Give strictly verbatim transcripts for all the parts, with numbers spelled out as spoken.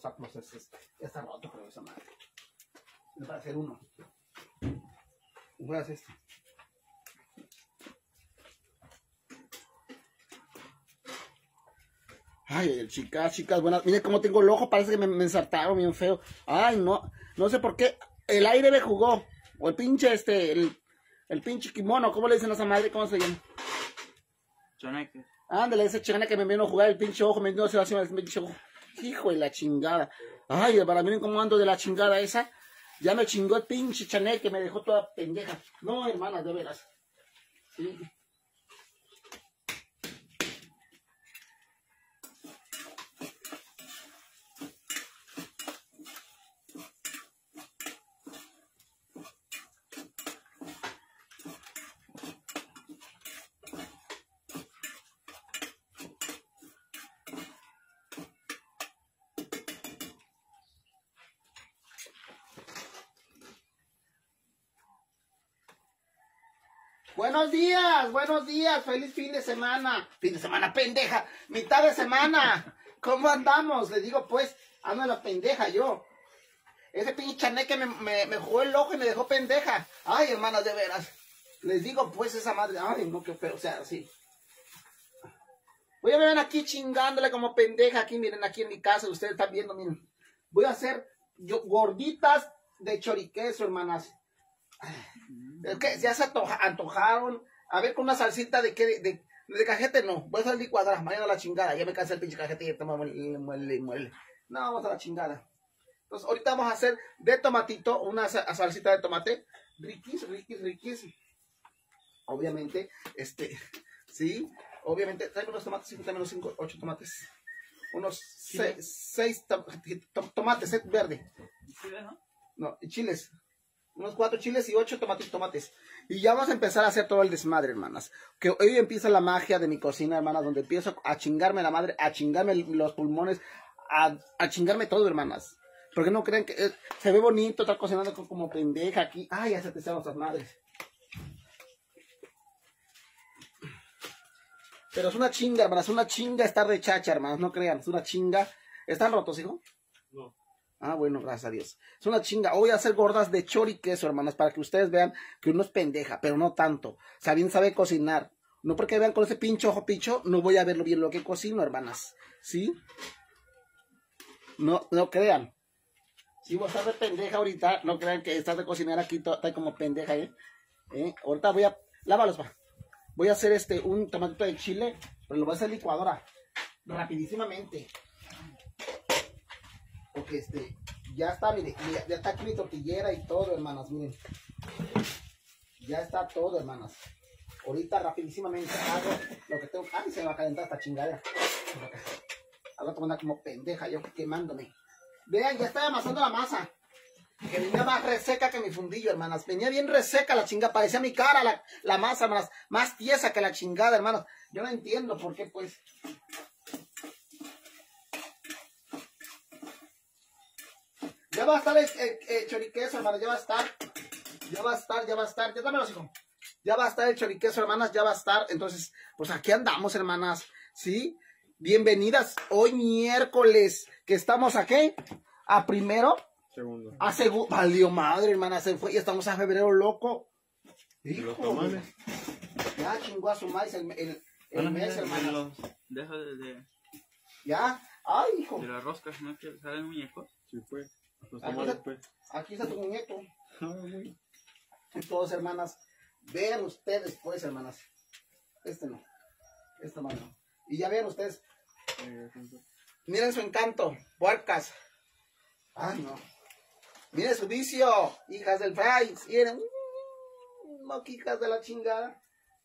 está, pues, es, es, ya está roto, creo, esa madre. Me va a hacer uno. Voy a hacer esto. Ay, chicas, chicas, buenas. Miren cómo tengo el ojo, parece que me, me ensartaron bien feo. Ay, no, no sé por qué. El aire me jugó. O el pinche, este, el, el pinche kimono, ¿cómo le dicen a esa madre? ¿Cómo se llama? Choneque. Ándale, ese chingana que me vino a jugar el pinche ojo, me vino a hacer el pinche ojo. Hijo de la chingada. Ay, para miren cómo ando de la chingada esa. Ya me chingó el pinche chaneque, me dejó toda pendeja. No, hermana, de veras. Sí. Buenos días, buenos días, feliz fin de semana. Fin de semana, pendeja, mitad de semana. ¿Cómo andamos? Les digo, pues, ando en la pendeja yo. Ese pinche chaneque me, me, me jugó el ojo y me dejó pendeja. Ay, hermanas, de veras. Les digo, pues, esa madre. Ay, no, qué feo, o sea, así. Voy a ver aquí chingándole como pendeja. Aquí, miren, aquí en mi casa, ustedes están viendo, miren. Voy a hacer yo, gorditas de choriqueso, hermanas. Es que ya se antoja, antojaron. A ver, con una salsita de qué, de, de, de cajete no. Voy a hacer licuadora, mañana a la chingada. Ya me cansé el pinche cajete y ya muele, muele, muele. No, vamos a la chingada. Entonces, ahorita vamos a hacer de tomatito, una salsita de tomate. Riquis, riquis, riquis. Obviamente, este, sí, obviamente, tráeme unos tomates, sí, tráeme unos cinco, ocho tomates. Unos seis, seis to, to, tomates, eh, verde. ¿Chiles, no? No, chiles. Unos cuatro chiles y ocho tomates, tomates. Y ya vamos a empezar a hacer todo el desmadre, hermanas. Que hoy empieza la magia de mi cocina, hermanas, donde empiezo a chingarme la madre, a chingarme los pulmones, a, a chingarme todo, hermanas. Porque no creen que eh, se ve bonito estar cocinando como pendeja aquí. Ay, ya se te están nuestras madres. Pero es una chinga, hermanas, una chinga estar de chacha, hermanas, no crean, es una chinga. ¿Están rotos, hijo? No. Ah, bueno, gracias a Dios. Es una chinga. Hoy voy a hacer gordas de choriqueso, hermanas, para que ustedes vean que uno es pendeja, pero no tanto. O sea, bien sabe cocinar. No porque vean con ese pinche ojo picho, no voy a verlo bien lo que cocino, hermanas. ¿Sí? No, no crean. Si vos estás de pendeja ahorita, no crean que estás de cocinar aquí, está como pendeja, ¿eh? ¿eh? Ahorita voy a... Lávalos, va. Voy a hacer este, un tomatito de chile, pero lo voy a hacer licuadora. Rapidísimamente. Porque este, ya está, mire, ya, ya está aquí mi tortillera y todo, hermanas, miren. Ya está todo, hermanas. Ahorita rapidísimamente hago lo que tengo. Ay, se me va a calentar esta chingadera. Ahora como anda como pendeja, yo quemándome. Vean, ya está amasando la masa. Que venía más reseca que mi fundillo, hermanas. Venía bien reseca la chingada. Parecía mi cara la, la masa, hermanas. Más tiesa que la chingada, hermanas. Yo no entiendo por qué, pues. Ya va a estar el, el, el choriqueso, hermanas. Ya va a estar. Ya va a estar, ya va a estar. Ya dámelos, hijo. Ya va a estar el choriqueso, hermanas. Ya va a estar. Entonces, pues aquí andamos, hermanas. ¿Sí? Bienvenidas. Hoy miércoles. Que estamos aquí. A primero. Segundo. A segundo. Valió madre, hermana. Se fue. Y estamos a febrero, loco. Hijo. Ya chingó a su maíz el, el, el mes, hermana. Deja de, de... Ya. Ay, hijo. De las roscas, ¿no? Que salen muñecos. Sí, pues. Los Aquí tamales, está, pues. aquí está tu muñeco. Y todos, hermanas. Vean ustedes, pues, hermanas. Este no. Este no, no. Y ya vean ustedes. Miren su encanto. Puercas. Ay, no. Miren su vicio. Hijas del fries. Miren. Moquitas de la chingada.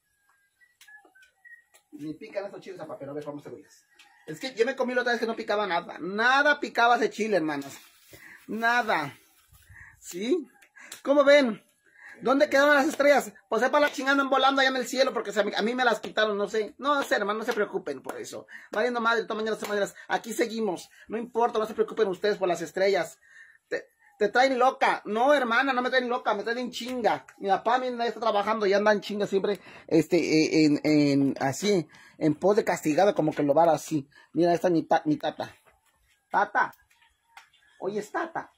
Ni pican estos chiles a papel. A ver, vamos a verles. Es que yo me comí la otra vez que no picaba nada. Nada picaba ese chile, hermanas. Nada. ¿Sí? ¿Cómo ven? ¿Dónde quedaron las estrellas? Pues sepa la chingando en volando allá en el cielo, porque a mí me las quitaron, no sé. No sé, hermano, no se preocupen por eso. Valiendo madre, de todas maneras, de todas maneras, aquí seguimos. No importa, no se preocupen ustedes por las estrellas. Te, te traen loca. No, hermana, no me traen loca, me traen en chinga. Mi papá mira, está trabajando y anda en chinga siempre, este, en, en, así, en pos de castigado, como que lo va así. Mira, esta es mi, mi tata. Tata. Oye, es Tata.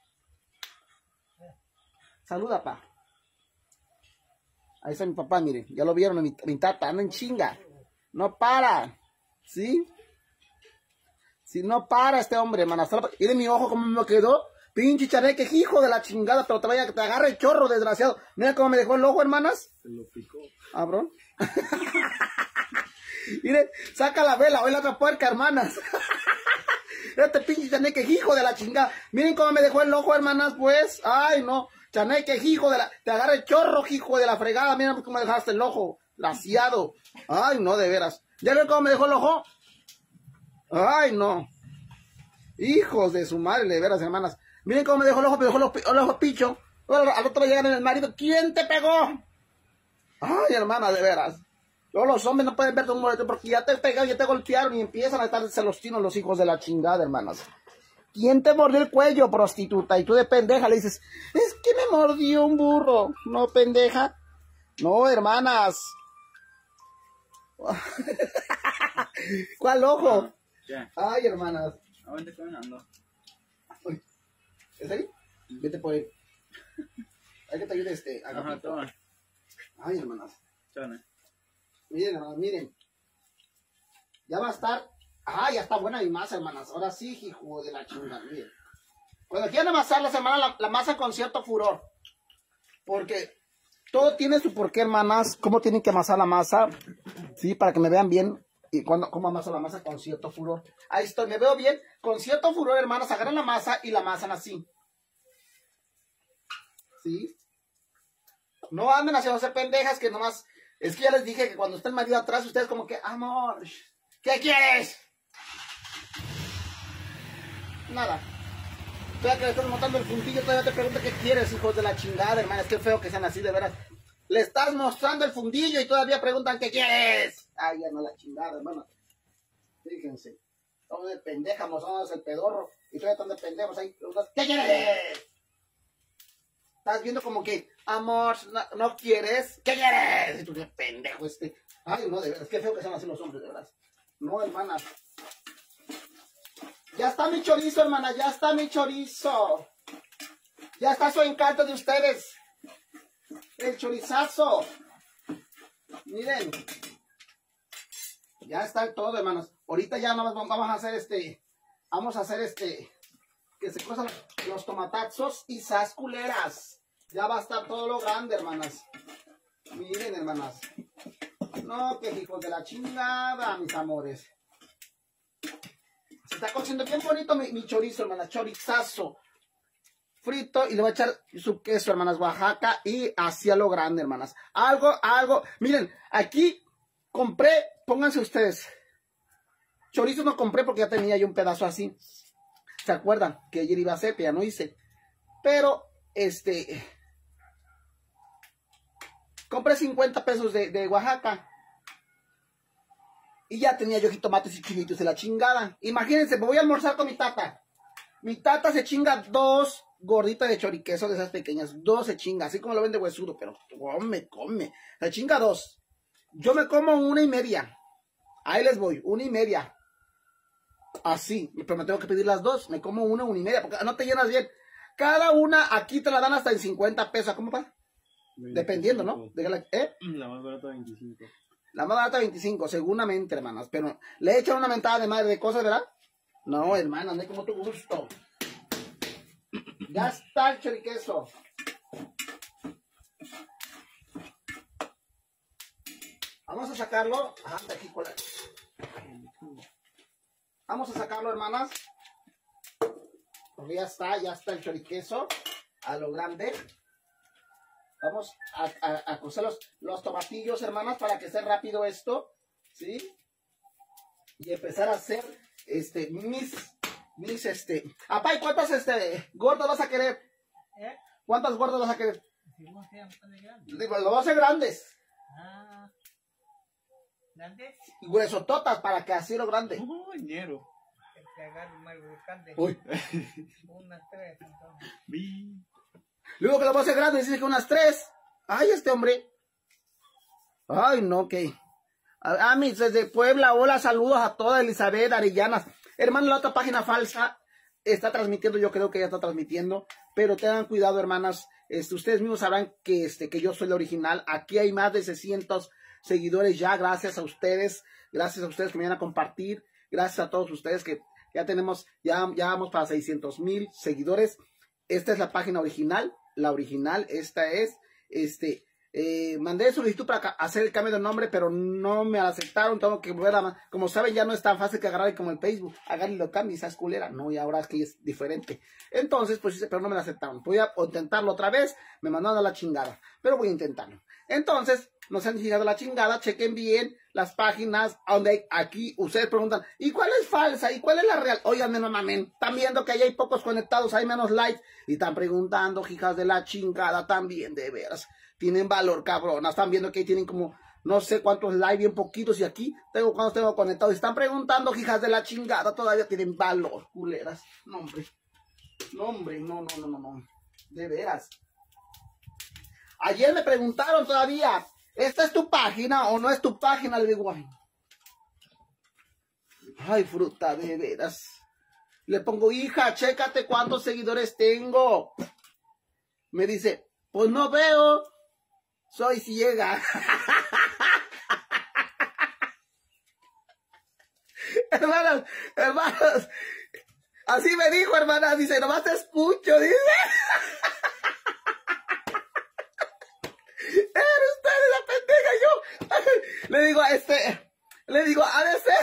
Saluda, pa. Ahí está mi papá, miren. Ya lo vieron, mi, mi Tata. Anda en chinga. No para. ¿Sí? Si no para este hombre, hermana. Y de mi ojo cómo me quedó. Pinche chaneque, hijo de la chingada. Pero te vaya que te agarre el chorro, desgraciado. Mira cómo me dejó el ojo, hermanas. Se lo picó. Cabrón. Miren, saca la vela. Hoy la otra puerca, hermanas. Este pinche chaneque, hijo de la chingada. Miren cómo me dejó el ojo, hermanas, pues. Ay, no. Chaneque, hijo de la... Te agarra el chorro, hijo de la fregada. Miren cómo me dejaste el ojo. Laciado. Ay, no, de veras. ¿Ya ven cómo me dejó el ojo? Ay, no. Hijos de su madre, de veras, hermanas. Miren cómo me dejó el ojo, me dejó el ojo, el ojo picho. Al otro llegan en el marido. ¿Quién te pegó? Ay, hermana, de veras. Luego los hombres no pueden verte un moleto porque ya te pegaron, ya te golpearon y empiezan a estarse los chinos, los hijos de la chingada, hermanas. ¿Quién te mordió el cuello, prostituta? Y tú de pendeja le dices, es que me mordió un burro. No, pendeja. No, hermanas. ¿Cuál ojo? ¿Qué? Ay, hermanas. ¿A dónde estoy caminando? ¿Es ahí? Vete por ahí. Hay que te ayude este. Ajá, Agapito. toma. Ay, hermanas. Chone. Miren, hermanas, miren. Ya va a estar. Ah, ya está buena mi masa, hermanas. Ahora sí, hijo de la chingada. Miren. Cuando quieran amasar la semana, la, la masa con cierto furor. Porque todo tiene su porqué, hermanas. Cómo tienen que amasar la masa. Sí, para que me vean bien. Y cuando, cómo amaso la masa con cierto furor. Ahí estoy, me veo bien. Con cierto furor, hermanas, agarran la masa y la amasan así. ¿Sí? No anden haciéndose pendejas que nomás... Es que ya les dije que cuando está el marido atrás, ustedes como que, amor, ¿qué quieres? Nada. Todavía que le estás montando el fundillo, todavía te pregunto qué quieres, hijos de la chingada, hermanas. Qué feo que sean así, de veras. Le estás mostrando el fundillo y todavía preguntan qué quieres. Ay, ya no la chingada, hermano. Fíjense. Estamos de pendeja, mostrándonos el pedorro. Y todavía están de pendejos ahí. ¿Qué quieres? Estás viendo como que, amor, no, ¿no quieres? ¿Qué quieres? Y tú, qué pendejo este. Ay, no, de veras, qué feo que sean así los hombres, de veras. No, hermana. Ya está mi chorizo, hermana, ya está mi chorizo. Ya está su encanto de ustedes. El chorizazo. Miren. Ya está el todo, hermanos. Ahorita ya no vamos a hacer este. Vamos a hacer este. Que se cosan los tomatazos y sas culeras. Ya va a estar todo lo grande, hermanas. Miren, hermanas. No, que hijos de la chingada, mis amores. Se está cociendo bien bonito mi, mi chorizo, hermanas. Chorizazo. Frito y le voy a echar su queso, hermanas. Oaxaca y hacia lo grande, hermanas. Algo, algo. Miren, aquí compré, pónganse ustedes. Chorizo no compré porque ya tenía yo un pedazo así. ¿Se acuerdan? Que ayer iba a hacer, que ya no hice. Pero, este... compré cincuenta pesos de, de Oaxaca. Y ya tenía yo jitomates y chilitos de la chingada. Imagínense, me voy a almorzar con mi tata. Mi tata se chinga dos gorditas de choriqueso de esas pequeñas. Dos se chinga, así como lo vende huesudo. Pero come, come. Se chinga dos. Yo me como una y media. Ahí les voy, una y media. Así, pero me tengo que pedir las dos. Me como una, una y media, porque no te llenas bien. Cada una aquí te la dan hasta en cincuenta pesos. ¿Cómo va? Dependiendo, ¿no? De la, ¿eh? La más barata veinticinco. La más barata veinticinco, seguramente, hermanas. Pero le echan una mentada de madre de cosas, ¿verdad? No, hermana, ande como tu gusto. Ya está el choriqueso. Vamos a sacarlo. Ah, de aquí, con la... Vamos a sacarlo, hermanas. Porque ya está, ya está el choriqueso a lo grande. Vamos a, a, a cocer los, los tomatillos, hermanas, para que sea rápido esto. ¿Sí? Y empezar a hacer este, mis, mis, este... Apá, ¿y cuántas, este, gordas vas a querer? ¿Eh? ¿Cuántas gordas vas a querer? Si no sean tan grandes. Digo, lo vas a hacer grandes. Ah. ¿Grandes? Y huesototas para que así lo grande. Oh, ñero. Que te agarren mal buscante. Uy. Unas tres, entonces. Vi. Luego que lo vas a hacer grande, dice que unas tres. Ay, este hombre. Ay, no, que... A, a mis desde Puebla, hola, saludos a toda Elizabeth Arellanas. Hermano, la otra página falsa, está transmitiendo, yo creo que ya está transmitiendo, pero tengan cuidado, hermanas, este, ustedes mismos sabrán que, este, que yo soy la original. Aquí hay más de seiscientos seguidores ya, gracias a ustedes, gracias a ustedes que me van a compartir, gracias a todos ustedes que ya tenemos, ya, ya vamos para seiscientos mil seguidores. Esta es la página original, la original, esta es, este, eh, mandé solicitud para hacer el cambio de nombre, pero no me aceptaron, tengo que volver a, como saben, ya no es tan fácil que agarrar como el Facebook, agarre y lo cambie, esa es culera, no, y ahora es que es diferente. Entonces, pues, pero no me la aceptaron, voy a intentarlo otra vez, me mandaron a la chingada, pero voy a intentarlo. Entonces, nos han llegado a la chingada, chequen bien las páginas donde hay, aquí ustedes preguntan, ¿y cuál es falsa? ¿Y cuál es la real? Óiganme, no mamen, están viendo que ahí hay pocos conectados, hay menos likes, y están preguntando, hijas de la chingada, también, de veras, tienen valor, cabronas, están viendo que ahí tienen como, no sé cuántos likes, bien poquitos, y aquí tengo cuántos tengo conectados, y están preguntando, hijas de la chingada, todavía tienen valor, culeras, no hombre, no hombre, no, no, no, no, no, de veras. Ayer me preguntaron todavía, ¿esta es tu página o no es tu página? Le digo, ay, ay, fruta, de veras. Le pongo, hija, chécate cuántos seguidores tengo. Me dice, pues no veo, soy ciega. Hermanos, hermanos, así me dijo, hermana, dice, nomás te escucho, dice. Le digo, este, le digo, ha de ser.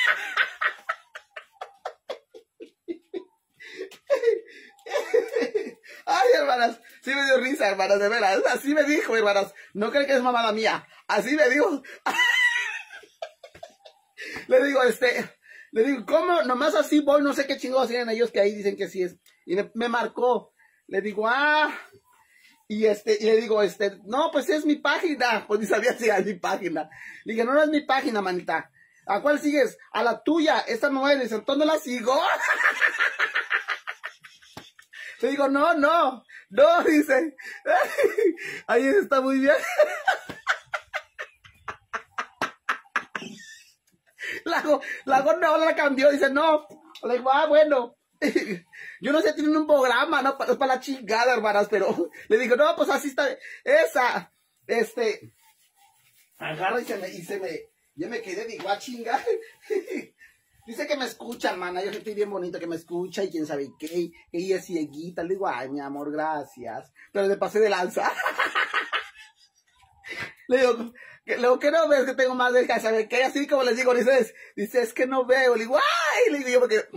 Ay, hermanas, sí me dio risa, hermanas, de veras. Así me dijo, hermanas. No creen que es mamada mía. Así me dijo. Le digo, este, le digo, ¿cómo? Nomás así voy, no sé qué chingados tienen ellos que ahí dicen que sí es. Y me, me marcó. Le digo, ah. Y este, y le digo, este, no, pues es mi página. Pues ni sabía si era mi página. Le dije, no, no es mi página, manita. ¿A cuál sigues? A la tuya. Esta no eres, entonces no la sigo. Le digo, no, no, no, dice. Ahí está muy bien. La hago, la hago, no, la cambió, dice, no. Le digo, ah, bueno. Yo no sé, tienen un programa, ¿no? Es para la chingada, hermanas, pero le digo, no, pues así está, esa, este, agarra y se me, y se me, yo me quedé, digo, a chingar. Dice que me escucha, hermana, yo sentí bien bonito que me escucha y quién sabe qué, y ella es cieguita, le digo, ay, mi amor, gracias, pero me pasé de lanza. Le digo, que, lo que no ves que tengo más de ¿sabe qué? Así como les digo, dices, dice, es que no veo, le digo, ay, le digo yo porque...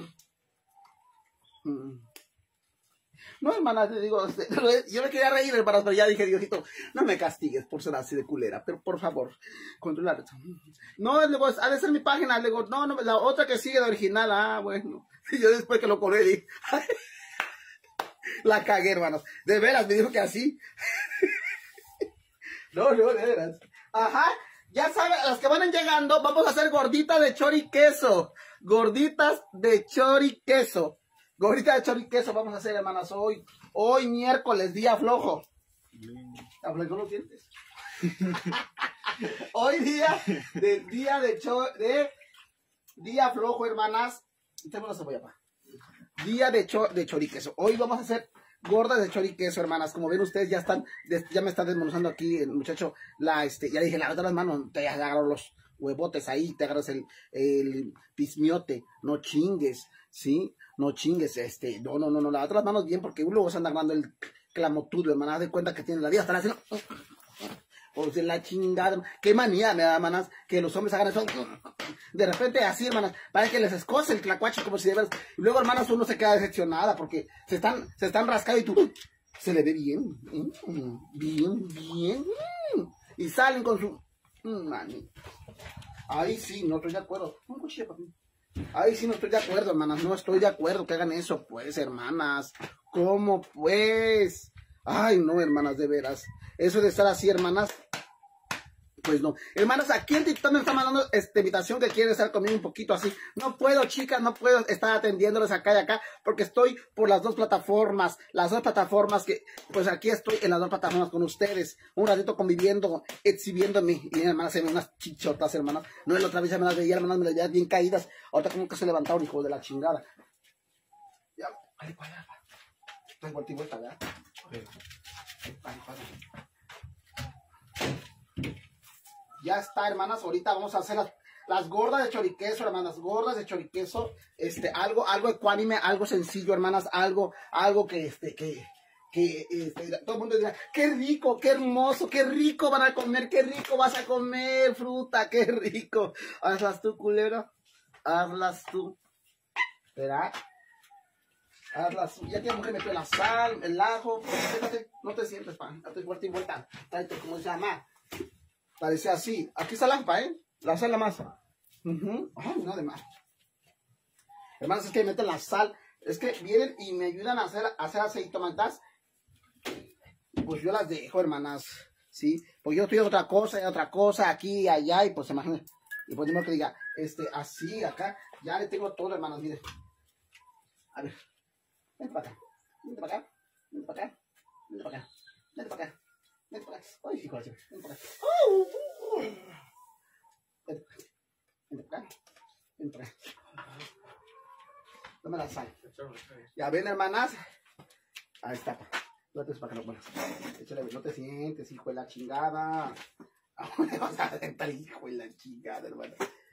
No, hermana, te digo, yo me quería reír, hermanas, pero ya dije, Diosito, no me castigues por ser así de culera, pero por favor, controlar. No, le digo, ha de ser mi página, le digo, no, no, la otra que sigue, la original, ah, bueno. Y yo después que lo colé, dije, la cagué, hermanos. De veras, me dijo que así. No, no, de veras. Ajá, ya saben, las que van llegando, vamos a hacer gorditas de chori queso. Gorditas de chori queso. Gordita de chori queso vamos a hacer, hermanas, hoy, hoy miércoles, día flojo. ¿Aflojó los dientes? Hoy día, de, día de, cho, de, día flojo, hermanas. Tengo la cebolla, pa. Día de, cho, de chori queso. Hoy vamos a hacer gordas de chori queso, hermanas. Como ven ustedes, ya están, ya me están desmenuzando aquí el muchacho, la, este, ya dije, lávate las manos, te agarro los huevotes ahí, te agarras el, el pismiote, no chingues, ¿sí? No chingues, este, no, no, no, no, lávate las manos bien porque luego se anda agarrando el clamotudo, hermanas, haz de cuenta que tiene la vida, están haciendo, o sea, la chingada, qué manía me da, hermanas, que los hombres hagan eso, de repente así, hermanas, parece que les escoce el tlacuache como si de veras, y luego, hermanas, uno se queda decepcionada porque se están, se están rascando y tú, se le ve bien, bien, bien, y salen con su, mani. Ahí sí, no estoy de acuerdo. Un cuchillo para mí. Ahí sí no estoy de acuerdo, hermanas. No estoy de acuerdo que hagan eso, pues, hermanas. ¿Cómo, pues? Ay, no, hermanas, de veras. Eso de estar así, hermanas, pues no. Hermanas, aquí el TikTok me está mandando esta invitación que quieren estar conmigo un poquito así. No puedo, chicas, no puedo estar atendiéndoles acá y acá porque estoy por las dos plataformas. Las dos plataformas que, pues aquí estoy en las dos plataformas con ustedes. Un ratito conviviendo, exhibiéndome. Y hermanas, se ven unas chichotas, hermanas. No, la otra vez ya me las veía, hermanas, me las veía bien caídas. Ahorita como que se levantaron, hijo de la chingada. Ya. Ay, para, para. Estoy vuelta y vuelta, ¿verdad? Ay, para, para. Ya está, hermanas. Ahorita vamos a hacer las, las gordas de choriqueso, hermanas. Gordas de choriqueso. Este, algo, algo ecuánime, algo sencillo, hermanas. Algo, algo que, este, que, que, este, todo el mundo dirá, qué rico, qué hermoso, qué rico van a comer, qué rico vas a comer, fruta, qué rico. Hazlas tú, culero. Hazlas tú. ¿Verdad? Hazlas tú. Ya que la mujer metió la sal, el ajo. Fíjate, no te sientes, pan. Date vuelta y vuelta. Date, como se llama. Parece así. Aquí está la lámpara, ¿eh? La sal, la masa. Uh-huh. Ay, no de más. Hermanos, es que meten la sal. Es que vienen y me ayudan a hacer, a hacer aceitomatas. Pues yo las dejo, hermanas. ¿Sí? Pues yo estoy otra cosa y otra cosa aquí y allá. Y pues imagínense. Y pues digo que diga, este, así, acá. Ya le tengo todo, hermanas. Miren. A ver. Vente para acá. Vente para acá. Vente para acá. Vente para acá. Vente para acá. Vente para acá. Ay, hijo de... Vente para acá. Uh, uh. Vente para acá. Vente para acá. Vente para acá. Dame la sal. Ya ven, hermanas. Ahí está. No te para que lo pones. Échale, no te sientes, hijo de la chingada. Ahora vas a sentar, hijo de la chingada, hermano.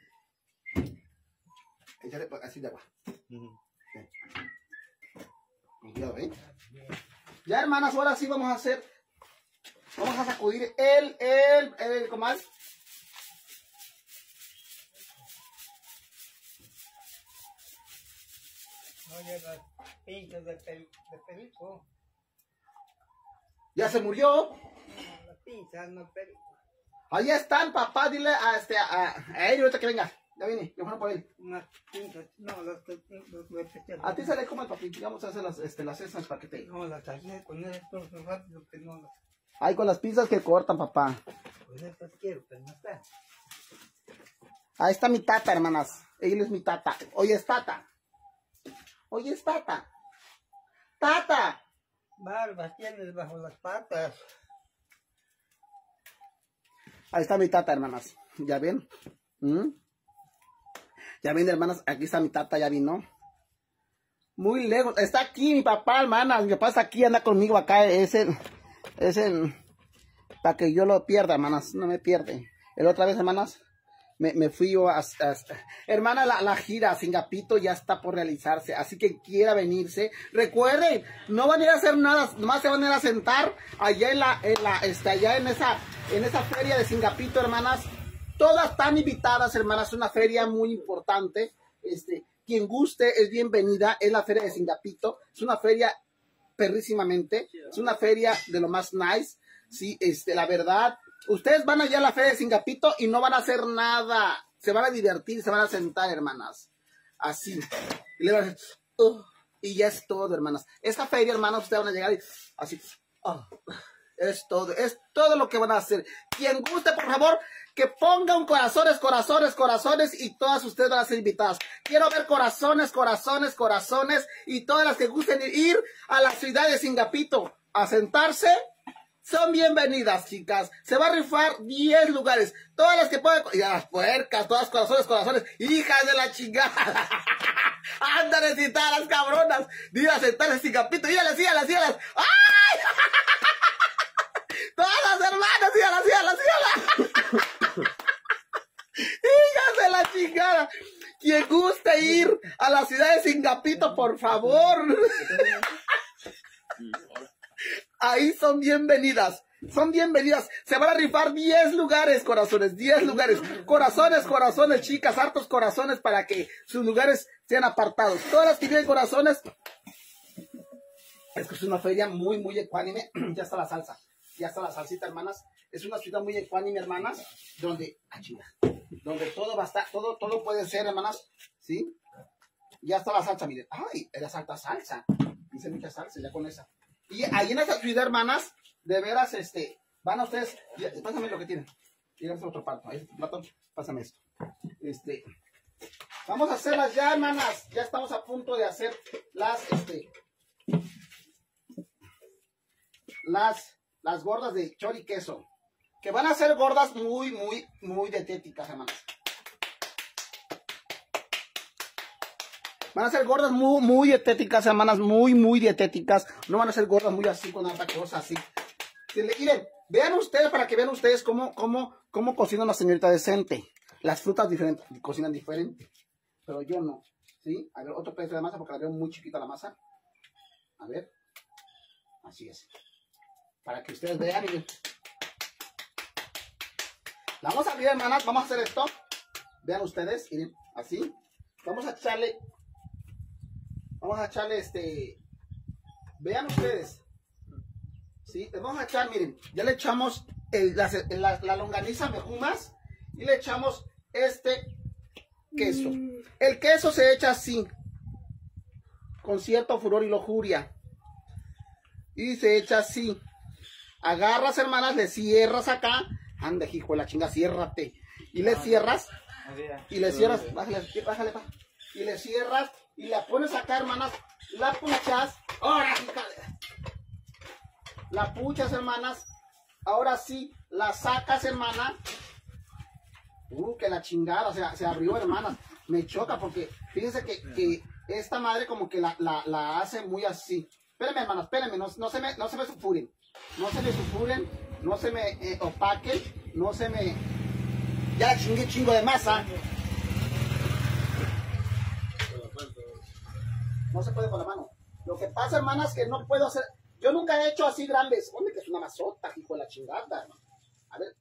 Échale así de agua. Uh-huh. Cuidado, ¿eh? Ya, hermanas, ahora sí vamos a hacer. Vamos a sacudir el, el, el, ¿cómo es? Oye, las pinzas de, pel, de perico. Ya se murió. No, las pinzas, no perico. Ahí están, papá. Dile a este, a, a él ahorita que venga. Ya viene, yo fueron por él. Unas pinzas, no, las los voy a echar. A ti se le come el papi. Vamos a hacer las, este, las esas para que te. No, las hacía con esto rápido que no las. Ay, con las pinzas que cortan, papá. Pues estas quiero, pero no están. Ahí está mi tata, hermanas. Él es mi tata. Oye, es tata. Oye, es tata. Tata. Barbas tienes bajo las patas. Ahí está mi tata, hermanas. ¿Ya ven? ¿Mm? Ya ven, hermanas. Aquí está mi tata, ya vino. Muy lejos. Está aquí mi papá, hermanas. Mi papá está aquí, anda conmigo acá. Es el... Es el... Para que yo lo pierda, hermanas. No me pierde. El otra vez, hermanas. Me, me fui yo a, a, a hermana, la, la gira a Singapito ya está por realizarse, así que quiera venirse, recuerden, no van a ir a hacer nada, nomás se van a ir a sentar allá en la, en la, este, allá en esa, en esa feria de Singapito, hermanas, todas están invitadas, hermanas, es una feria muy importante, este, quien guste es bienvenida, es la feria de Singapito, es una feria perrísimamente, es una feria de lo más nice, sí, este, la verdad. Ustedes van allá a la feria de Singapito y no van a hacer nada. Se van a divertir, se van a sentar, hermanas. Así. Y, le van a decir, oh, y ya es todo, hermanas. Esta feria, hermanas, ustedes van a llegar y así. Oh, es todo. Es todo lo que van a hacer. Quien guste, por favor, que pongan corazones, corazones, corazones y todas ustedes van a ser invitadas. Quiero ver corazones, corazones, corazones y todas las que gusten ir a la ciudad de Singapito a sentarse. Son bienvenidas, chicas. Se va a rifar diez lugares. Todas las que puedan. Y a las puercas, todas corazones, corazones. Hijas de la chingada. Andan a citar a las cabronas. Dile a sentarse en Singapito. Sígalas, sígalas, sígalas. ¡Ay! Todas las hermanas, sígalas, sígalas, sígalas. Hijas de la chingada. Quien guste ir a la ciudad de Singapito, por favor. Ahí son bienvenidas, son bienvenidas, se van a rifar diez lugares, corazones, diez lugares, corazones, corazones, chicas, hartos corazones para que sus lugares sean apartados. Todas las que tienen corazones, es que es una feria muy, muy ecuánime, ya está la salsa, ya está la salsita, hermanas, es una ciudad muy ecuánime, hermanas, donde, ah, chinga, donde todo va a estar, todo, todo puede ser, hermanas, ¿sí? Ya está la salsa, miren, ay, era salta salsa, hice mucha salsa ya con esa. Y ahí en esa ciudad, hermanas, de veras, este, van a ustedes, ya, pásame lo que tienen, tienes otro plato, ahí, plato, pásame esto, este, vamos a hacerlas ya, hermanas, ya estamos a punto de hacer las, este, las, las gordas de chori queso, que van a ser gordas muy, muy, muy dietéticas, hermanas. Van a ser gordas muy, muy dietéticas, hermanas, muy, muy dietéticas. No van a ser gordas muy así con otra cosa así. Miren, vean ustedes para que vean ustedes cómo, cómo, cómo cocina una señorita decente. Las frutas diferentes, cocinan diferente. Pero yo no. ¿Sí? A ver, otro pedazo de masa porque la veo muy chiquita la masa. A ver. Así es. Para que ustedes vean. Y... la vamos a abrir, hermanas. Vamos a hacer esto. Vean ustedes. Miren, así. Vamos a echarle. Vamos a echarle este. Vean ustedes. ¿Sí? Le vamos a echar, miren. Ya le echamos el, la, la, la longaniza mejumas. Y le echamos este queso. El queso se echa así. Con cierto furor y lujuria. Y se echa así. Agarras, hermanas, le cierras acá. Ande, hijo de la chinga, ciérrate. Y le cierras. Y le cierras. Bájale, bájale, bájale. Y le cierras. Y la pones acá, hermanas. La puchas. Ahora, hija de... la puchas, hermanas. Ahora sí, la sacas, hermana. Uh, que la chingada. O sea, se abrió, hermanas. Me choca porque fíjense que, que esta madre como que la, la, la hace muy así. Espérenme, hermanas, espérenme. No, no, se me, no se me sufuren. No se me sufuren. No se me eh, opaquen. No se me... ya la chingue chingo de masa. No se puede con la mano. Lo que pasa, hermanas, que no puedo hacer... yo nunca he hecho así grandes. ¿Dónde que es una masota, hijo de la chingada, hermano? A ver.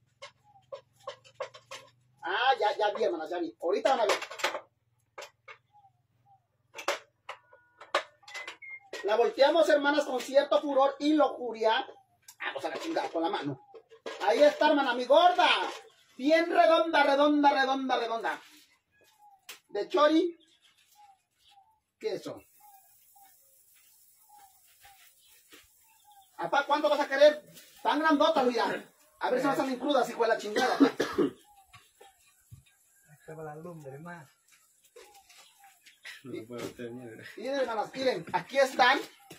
Ah, ya, ya vi, hermanas, ya vi. Ahorita van a ver. La volteamos, hermanas, con cierto furor y lujuria. Vamos a la chingada con la mano. Ahí está, hermana, mi gorda. Bien redonda, redonda, redonda, redonda. De chori. Queso. Apá, ¿cuánto vas a querer? Tan grandota, mira. A ver si no salen crudas, hijo de la chingada. Acaba la lumbre más. No puedo tener. Miren, hermanas, miren, aquí están.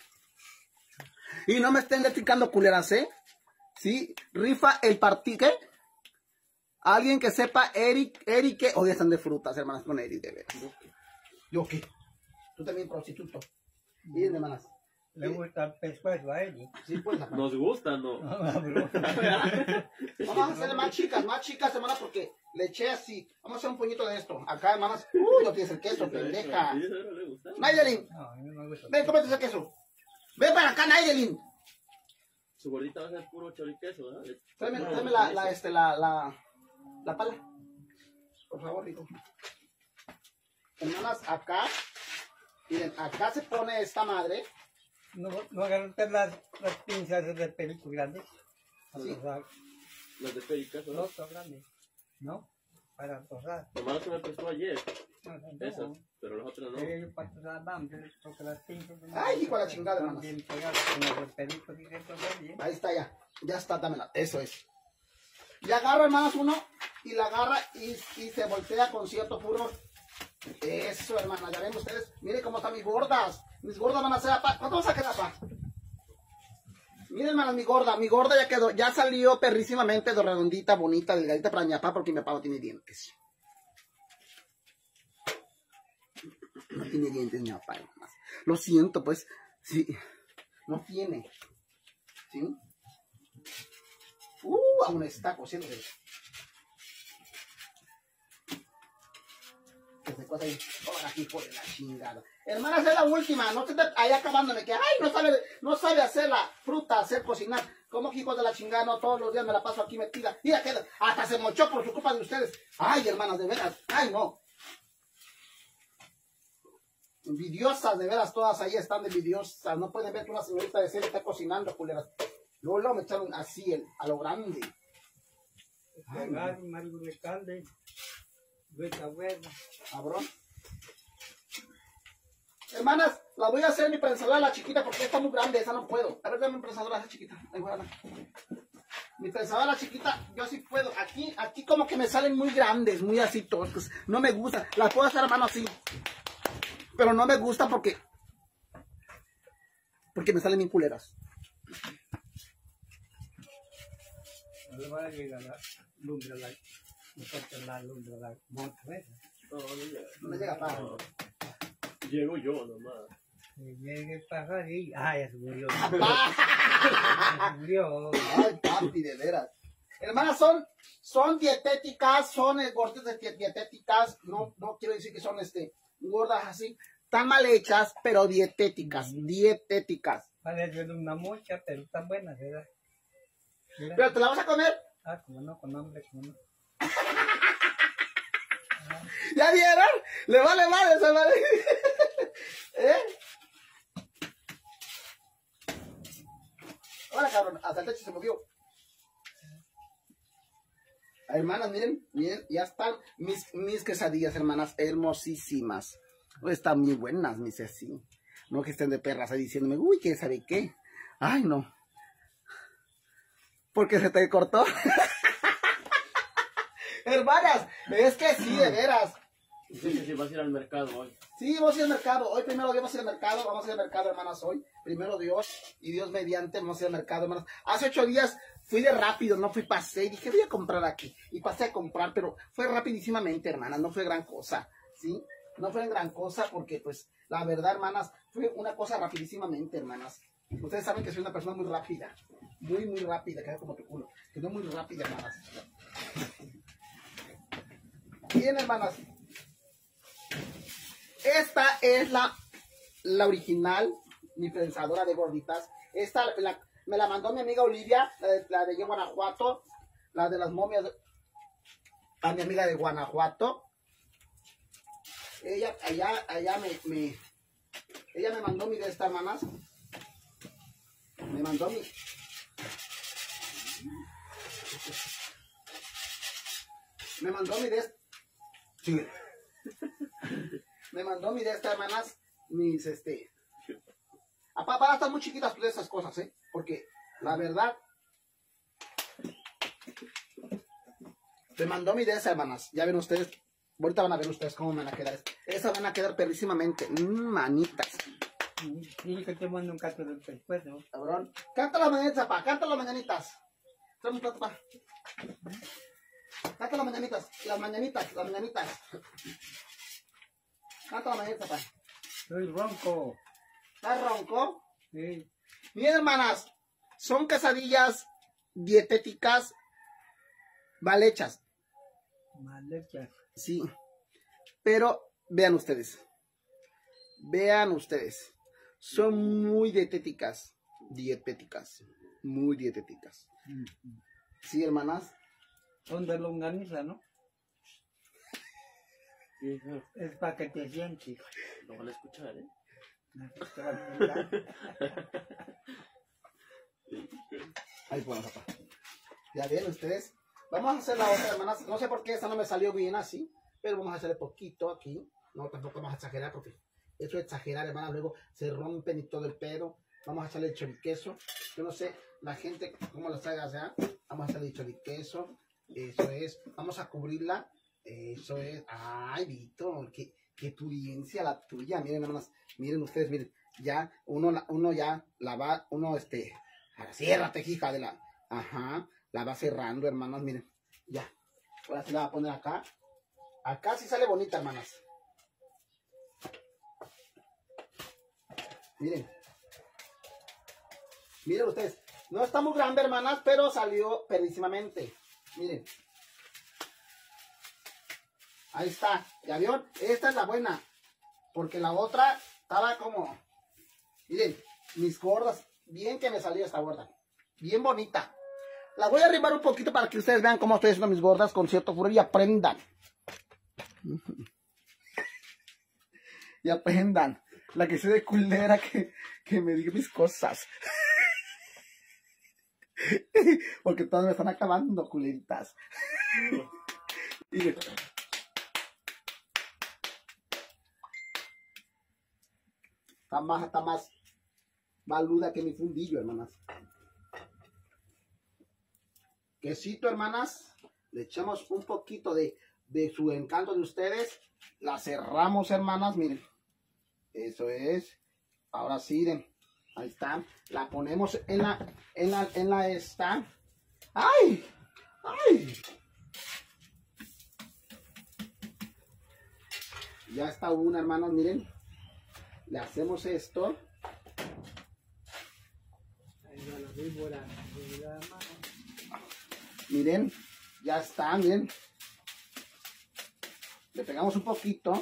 Y no me estén detectando culeras, ¿eh? Sí, rifa el partido. ¿Qué? Alguien que sepa, Eric, Eric, ¿qué? Hoy están de frutas, hermanas, con Eric, de veras. ¿Yo qué? Tú también, prostituto. Miren, hermanas. Le gusta el pescuezo a él. Sí, pues, hermanas. Nos gusta, ¿no? Vamos a hacerle más chicas, más chicas, hermanas, porque le eché así. Vamos a hacer un puñito de esto. Acá, hermanas. Uy, no tienes el queso, pendeja. ¿Sí? ¿Eso no le gusta? Naydelin, No, a mí no me gusta. ven, cómete ese queso. Ven para acá, Naydelin. Su gordita va a ser puro choriqueso, ¿verdad? Tráeme, tráeme la, la, este, la, la, la pala. Por favor, hijo. Hermanas, acá. Miren, acá se pone esta madre. No, no agarraste las, las pinzas de pelito grande. Sí. Tosar. Las de pericazo, No, ¿no? son grandes. ¿No? Para tosar. Nomás que me prestó ayer, No, no, esas, no. pero las otras no. Eh, para tosar vamos, porque las pinzas... Ay, hijo de la chingada, están hermanas. bien pegadas con las de pelito que se tosan bien. Ahí está ya. Ya está, dámela. Eso es. Y agarra, hermanas, uno. Y la agarra y, y se voltea con cierto furor. Eso, hermanas. Ya ven ustedes. Miren cómo están mis gordas. Mis gordas van a ser... apa. ¿Cuánto vas a quedar, pa? Miren, hermanas, mi gorda. Mi gorda ya quedó. Ya salió perrísimamente de redondita, bonita, delgadita para mi papá, porque mi papá no tiene dientes. No tiene dientes mi papá, hermanas. Lo siento, pues. Sí. No tiene. ¿Sí? Uh, aún está cociéndose. Que se cosa ahí. Ahora aquí por la chingada. Hermanas, es la última. No te ahí acabándome que, ay, no sabe, no sabe hacer la fruta, hacer cocinar. ¿Cómo que hijos de la chingada? No, todos los días me la paso aquí metida. Mira, que hasta se mochó por su culpa de ustedes. Ay, hermanas, de veras. Ay, no. Envidiosas, de veras, todas ahí están de envidiosas. No pueden ver que una señorita de serie está cocinando, culeras. Luego, luego me echaron así, el, a lo grande. Ay, Pegar, marido de calde. Vuelta buena. Cabrón. Hermanas, la voy a hacer mi prensadora la chiquita porque está muy grande, esa no puedo. A ver, dame mi prensadora esa chiquita. Ahí voy a dar. Mi prensadora la chiquita, yo sí puedo. Aquí, aquí como que me salen muy grandes, muy así toscos. No me gusta. Las puedo hacer, hermano, así. Pero no me gusta porque... porque me salen bien culeras. No le va a llegar la lumbre a la... No falta la lumbre a la monta, ¿ves? No, no llega. No me llega para. Llego yo nomás. Llegué el pajarito. Ah, ya se murió. ¡Papá! Ya se murió. Ay, papi, de veras. Hermanas, son, son dietéticas, son eh, gordas de die- dietéticas. No, no quiero decir que son este, gordas así. Están mal hechas, pero dietéticas. Dietéticas. Parecen una mocha, pero están buenas, ¿verdad? Mira. ¿Pero te la vas a comer? Ah, como no, con hambre, como no. ¿Ya vieron? Le vale madre, se vale. ¿Eh? Hola, cabrón. Hasta el techo se movió. Hermanas, miren, miren, ya están mis, mis quesadillas, hermanas, hermosísimas. Oh, están muy buenas, mis así. No que estén de perras ahí diciéndome, uy, ¿qué sabe qué? Ay, no. Porque se te cortó. Hermanas, es que sí, de veras. Dice que si vas a ir al mercado hoy. Sí, vamos a ir al mercado. Hoy primero Dios vamos a ir al mercado. Vamos a ir al mercado, hermanas, hoy. Primero Dios y Dios mediante vamos a ir al mercado, hermanas. Hace ocho días fui de rápido, no fui, pasé. Y dije, voy a comprar aquí. Y pasé a comprar, pero fue rapidísimamente, hermanas. No fue gran cosa, ¿sí? No fue gran cosa porque, pues, la verdad, hermanas, fue una cosa rapidísimamente, hermanas. Ustedes saben que soy una persona muy rápida. Muy, muy rápida. Queda como tu culo. Quedó muy rápida, hermanas. Bien, hermanas. Esta es la, la original, mi prensadora de gorditas. Esta la- me la mandó mi amiga Olivia, la de, la de Guanajuato, la de las momias, a mi amiga de Guanajuato. Ella, allá, allá me, me, ella me mandó mi de estas mamás. Me mandó mi, me mandó mi de esta. Sí. Me mandó mi de estas hermanas, mis este. Apá, van a estar muy chiquitas todas esas cosas, ¿eh? Porque la verdad. Me mandó mi de esas hermanas. Ya ven ustedes. Ahorita van a ver ustedes cómo me van a quedar. Esas van a quedar perrísimamente. Mm, manitas. Dile que te mando un cacho del pescuezo. Cabrón. Canta las mañanitas, papá. Canta las mañanitas. Trae un plato, papá. Canta las mañanitas. Las mañanitas. Las mañanitas. Canta las mañanitas, papá. Soy ronco. ¿Estás ronco? Sí. Miren, hermanas, son quesadillas dietéticas mal hechas, Mal hechas. sí, pero vean ustedes, vean ustedes, son muy dietéticas, dietéticas, muy dietéticas, sí, hermanas, Son de longaniza, ¿no? Sí, claro. Es para que te sientes. Lo van a escuchar, ¿eh? ahí bueno, papá, ya ven ustedes, vamos a hacer la otra, hermanas, no sé por qué esta no me salió bien así, pero vamos a hacerle poquito aquí, no, tampoco vamos a exagerar porque eso es exagerar, hermanas, luego se rompen y todo el pedo. Vamos a echarle el choriqueso. Yo no sé la gente cómo lo traiga ya. Vamos a echarle el choriqueso. Eso es. Vamos a cubrirla. Eso es. Ay, Víctor, qué, qué pudiencia la tuya. Miren, hermanas. Miren ustedes, miren. Ya, uno, la- uno ya la va, uno este. Ahora, ciérrate, hija de la. Ajá. La va cerrando, hermanas. Miren. Ya. Ahora sí la va a poner acá. Acá sí sale bonita, hermanas. Miren. Miren ustedes. No está muy grande, hermanas, pero salió perrísimamente. Miren. Ahí está. ¿Ya vieron? Esta es la buena. Porque la otra estaba como... Miren, mis gordas. Bien que me salió esta gorda. Bien bonita. La voy a arribar un poquito para que ustedes vean cómo estoy haciendo mis gordas con cierto furor y aprendan. Y aprendan. La que se de culera que, que me diga mis cosas. Porque todas me están acabando, culeritas. Miren. Está más, está más baluda que mi fundillo, hermanas. Quesito, hermanas. Le echamos un poquito de, de su encanto de ustedes. La cerramos, hermanas, miren. Eso es. Ahora sí, miren. Ahí está. La ponemos en la, en la, en la esta. ¡Ay! ¡Ay! Ya está una, hermanos, miren. Le hacemos esto. Ahí va la víbora de la mano. Miren, ya está, miren. Le pegamos un poquito.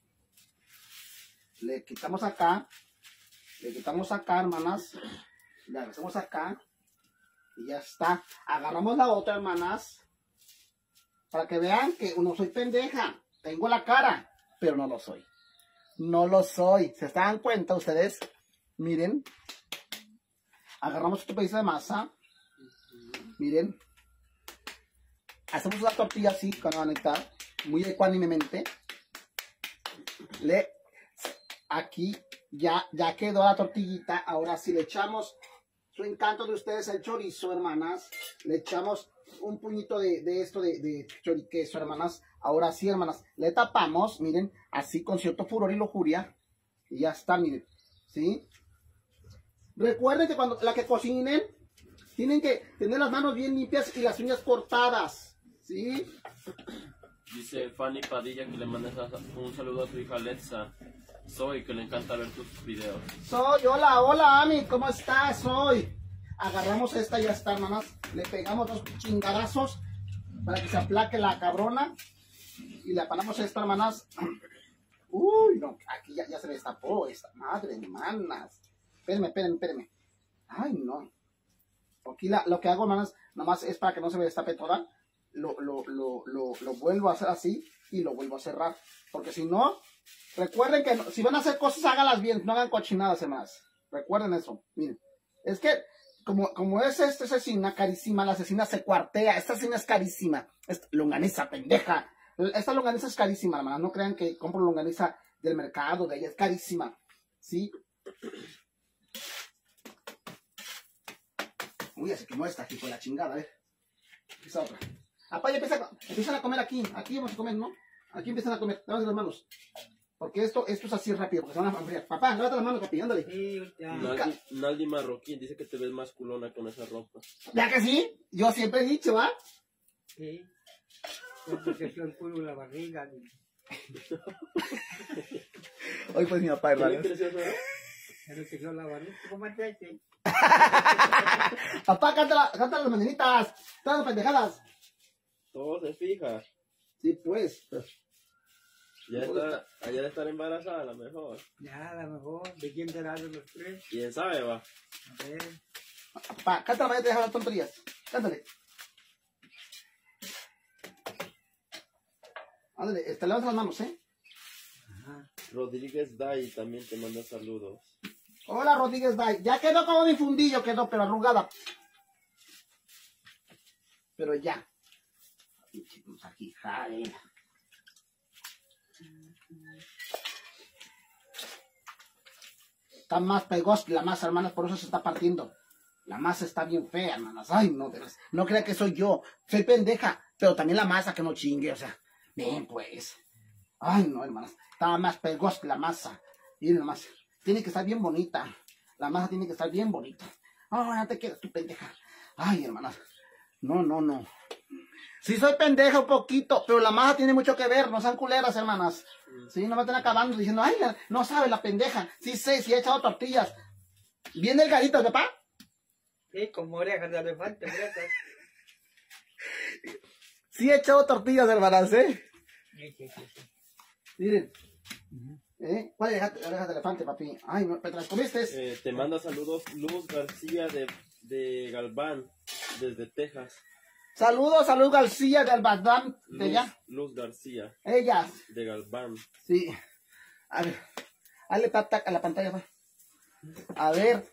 Le quitamos acá. Le quitamos acá, hermanas. Le hacemos acá. Y ya está. Agarramos la otra, hermanas. Para que vean que no soy pendeja. Tengo la cara, pero no lo soy. No lo soy. ¿Se dan cuenta ustedes? Miren. Agarramos este pedazo de masa. Miren. Hacemos una tortilla así con la manita. Muy ecuánimemente. Le... Aquí ya, ya quedó la tortillita. Ahora sí le echamos su encanto de ustedes, el chorizo, hermanas. Le echamos un puñito de, de esto de, de choriqueso, hermanas. Ahora sí, hermanas, le tapamos, miren, así con cierto furor y lujuria. Y ya está, miren, ¿sí? Recuerden que cuando la que cocinen, tienen que tener las manos bien limpias y las uñas cortadas, ¿sí? Dice Fanny Padilla que le mandes un saludo a su hija Letza. Soy, que le encanta ver tus videos. Soy, hola, hola, Ami, ¿cómo estás? Soy. Agarramos esta y ya está, hermanas. Le pegamos dos chingadazos para que se aplaque la cabrona. Y le apanamos esto, hermanas. Uy, no, aquí ya, ya se destapó esta madre, hermanas. Espérenme, espérenme, espérenme. Ay, no. Aquí la, lo que hago, hermanas, nomás es para que no se me destape toda. Lo, lo, lo, lo, lo vuelvo a hacer así y lo vuelvo a cerrar. Porque si no, recuerden que no, si van a hacer cosas, háganlas bien, no hagan cochinadas, hermanas. Recuerden eso. Miren, es que como, como es esta asesina carísima, la asesina se cuartea. Esta asesina es carísima. Esta longaniza, pendeja. Esta longaniza es carísima, hermanas. No crean que compro longaniza del mercado, de ella. Es carísima. ¿Sí? Uy, ya se quemó esta aquí con la chingada, a ver. Esa otra. Papá, ya empieza, empiezan a comer aquí. Aquí vamos a comer, ¿no? Aquí empiezan a comer. Lávate las manos. Porque esto, esto es así rápido, porque se van a enfriar. Papá, lávate las manos, papi, ándale. Sí, ya. Naldi, Naldi Marroquín dice que te ves más culona con esa ropa. ¿Ya que sí? Yo siempre he dicho, ¿va? Sí. Porque se fue el culo en la barriga. Hoy pues mi papá, ¿Qué le hermano. creció eso? Ya no te quedó la barriga. ¿Cómo te hace? Papá, cántala, cántala las mañanitas. Todas las pendejadas. Todo se fija. Sí, pues. Ya está, allá de estar embarazada, a lo mejor. Ya, a lo mejor. ¿De quién será de los tres? ¿Quién sabe, va? A ver. Papá, cántala, vaya a dejar las tonterías. Cántale. Ándale, te lavas las manos, ¿eh? Ajá. Rodríguez Day también te manda saludos. Hola, Rodríguez Day. Ya quedó como mi fundillo, quedó, pero arrugada. Pero ya. Aquí, jale. Está más pegosa la masa, hermanas, por eso se está partiendo. La masa está bien fea, hermanas. Ay, no, de verdad. No crean que soy yo. Soy pendeja, pero también la masa que no chingue, o sea. Ven, pues. Ay, no, hermanas. Está más pegosa la masa. Miren nomás. Tiene que estar bien bonita. La masa tiene que estar bien bonita. Ay, no te quedas tu pendeja. Ay, hermanas. No, no, no. Sí soy pendeja un poquito, pero la masa tiene mucho que ver. No sean culeras, hermanas. Sí, no me están acabando diciendo, ay, no sabe la pendeja. Sí sé, sí he echado tortillas. Bien delgaditas, papá. Sí, como orejas de elefante, orejas. Sí he echado tortillas, hermanas, ¿eh? Sí, sí, sí, sí. Miren. ¿Eh? ¿Cuál oreja orejas de elefante, papi? Ay, no, ¿te las comiste? Eh, te manda saludos Luz García de, de Galván, desde Texas. Saludos a Luz García de Albadán, de Luz, allá. Luz García, Ellas. de Galván. Sí. A ver. Hazle tap tap a la pantalla, pa. A ver.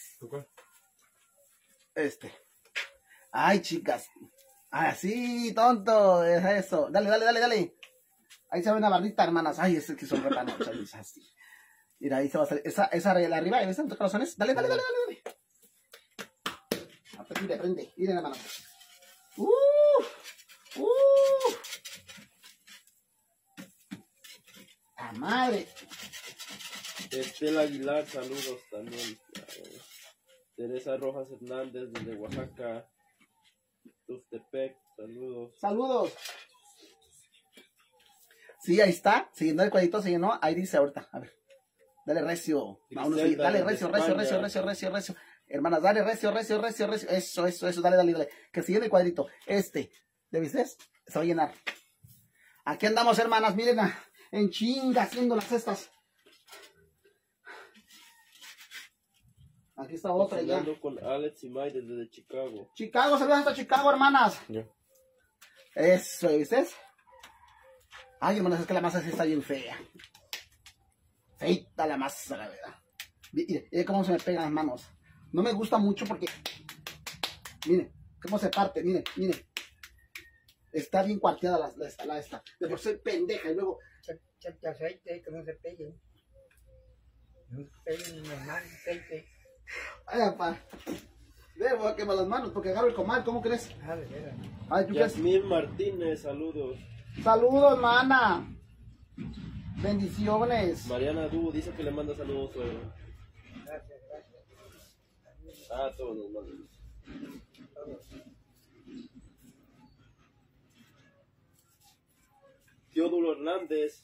Este. Ay, chicas. Así, tonto. Es eso. Dale, dale, dale, dale. Ahí se ve una barrita, hermanas. Ay, es que son repanosos. Ahí, así. Mira, ahí se va a salir. Esa, esa de la arriba, ¿ves en tus corazones? Dale, dale, dale, dale. dale. Mire, prende. Miren, hermanos. Uh, uh. ¡La madre! Estela Aguilar, saludos también. Teresa Rojas Hernández, desde Oaxaca. Tustepec, saludos. ¡Saludos! Sí, ahí está. Siguiendo el cuadrito, se llenó. Ahí dice ahorita. A ver. Dale recio. Griselda, Vámonos, sí, dale desde recio, recio, España. recio, recio, recio, recio. Hermanas, dale recio, recio, recio, recio. Eso, eso, eso, dale, dale, dale. Que sigue el cuadrito. Este, ¿le viste? Se va a llenar. Aquí andamos, hermanas, miren, a- en chinga haciendo las cestas. Aquí está otra ya. Hablando con Alex y May desde Chicago. Chicago, saludos hasta Chicago, hermanas. Ya. Eso, ¿viste? Ay, hermanas, es que la masa sí está bien fea. Feita la masa, la verdad. Mire, mire cómo se me pegan las manos. No me gusta mucho porque... Miren, cómo se parte, miren, miren. Está bien cuarteada la, la, esta, la esta. De por ser pendeja y luego... Chacha aceite, que no se peguen. No se peguen en las manos, aceite. Ay, papá. Debo quemar las manos porque agarro el comal, ¿cómo crees? Ah, de veras. Ay, ¿tú crees? Yasmín Martínez, saludos. Saludos, hermana. Bendiciones. Mariana Du dice que le manda saludos, suegro. Gracias, gracias. Ah, todos nos mandan. Teodulo Hernández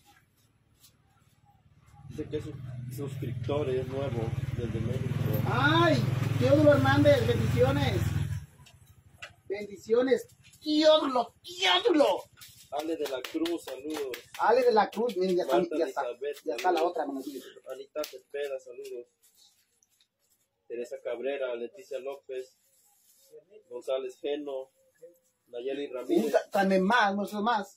dice que es su suscriptor, es nuevo desde México. Ay, Teodulo Hernández, bendiciones. Bendiciones. Teodulo, Teodulo. Ale de la Cruz, saludos. Ale de la Cruz, miren, ya está, Marta ya está, Elizabeth, ya está la saludos. otra, hermano. Anita Cepeda, saludos. Teresa Cabrera, Leticia López, González Geno, Nayeli Ramírez. También más, no sé más.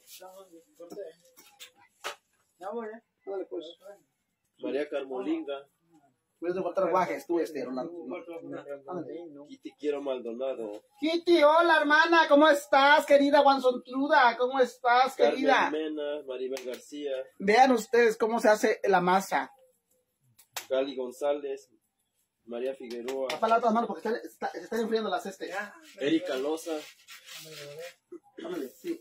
No, bueno. Dale, pues. María Carmolinga, Puedes devolver guajes, tú, este, Ronaldo. Kitty Quiero Maldonado, Kitty, hola, hermana, ¿cómo estás, querida Guanzontruda? ¿Cómo estás, Carmen querida? Mena, Maribel García, Vean ustedes cómo se hace la masa. Gali González, María Figueroa, Papá, la otra mano porque están, está- se están enfriando las este. Erika Loza. Ándale, sí.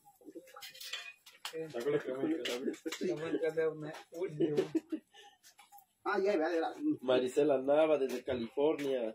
Ah, ya, ya, ya. Marisela Nava desde California,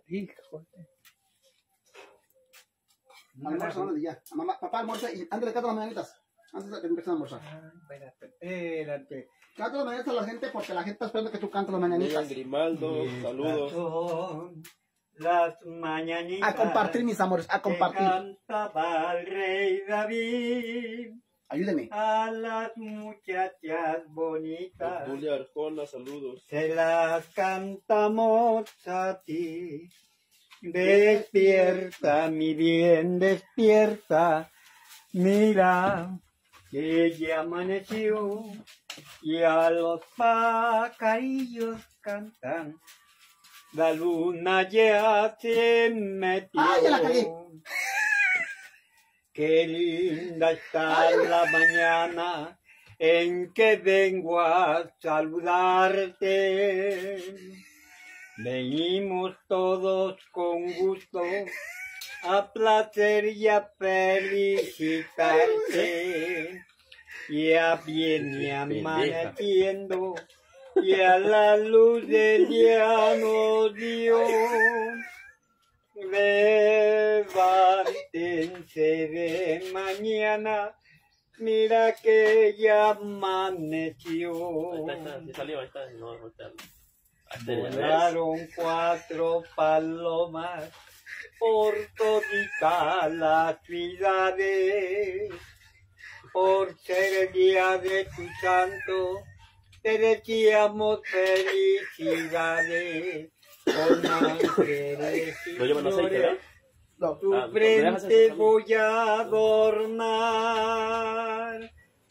Almuerzo, ándale, ya. Mamá, papá, almuerza y ándale, cata las mañanitas. Antes de que empiecen a almorzar. Espérate, espérate. Canta las mañanitas a la gente porque la gente está esperando que tú cantes las Miriam mañanitas. Grimaldo, saludos. Son las mañanitas. A compartir, mis amores, a que compartir. cantaba el rey David Ayúdeme. a las muchachas bonitas. Julia Arjona, saludos. Se las cantamos a ti. Despierta, mi bien, despierta. Mira que ya amaneció y a los pajarillos cantan. La luna ya se metió. ¡Ay, ya la cagué! Qué linda está la mañana en que vengo a saludarte. Venimos todos con gusto a placer y a felicitarte. Ya viene amaneciendo y a la luz del día nos dio. Levántense de mañana, mira que ya amaneció. Ahí está, ahí está, sí salió, ahí está, no, ahorita. Ahí está, ya ves. Volaron cuatro palomas por todita las ciudades. Por ser el día de tu santo, te decíamos felicidades. Con ángeles y ¿Lo llevan aceite, flores, ¿verdad? No. tu Ah, ¿me dejas frente eso, Sammy? voy a adornar.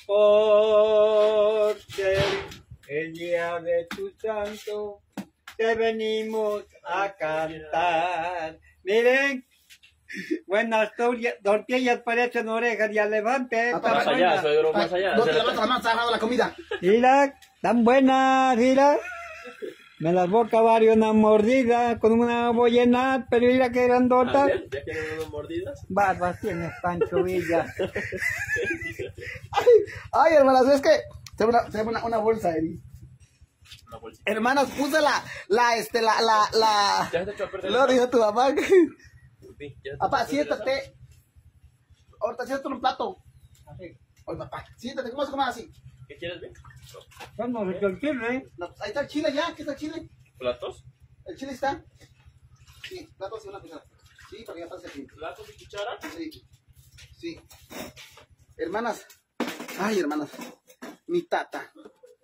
Por ser el día de tu santo, te venimos a cantar. Miren, buenas tortillas, tortillas parecen orejas, ya levante. Papá, Más allá, suegro, más allá. No te levantas la mano, está agarrando la comida. Mira, tan buenas, mira. Me las voy a acabar y una mordida con una voy a llenar, pero mira qué grandota. Ah, ¿Ya, ya quieren unas mordidas? Barbas tienes, Pancho Villa. Ay, ay, hermanas, es que se ve una, se ve una, una bolsa, Eri. Una bolsita. Hermanas, puse la, la, este, la, la, la. Ya se te echó a perder. Luego dijo tu papá que... Sí, ya se te echó a Papá, perder esa. siéntate. Ahorita siéntate en un plato. Oye, papá, siéntate, ¿cómo se come así? ¿Qué quieres ver? ¿Cuándo se el chile? No, pues ahí está el chile ya, ¿qué está el chile? ¿Platos? ¿El chile está? Sí, platos y una cuchara. Sí, porque ya está aquí. ¿Platos y cuchara? Sí, sí. Hermanas. Ay, hermanas. Mi tata.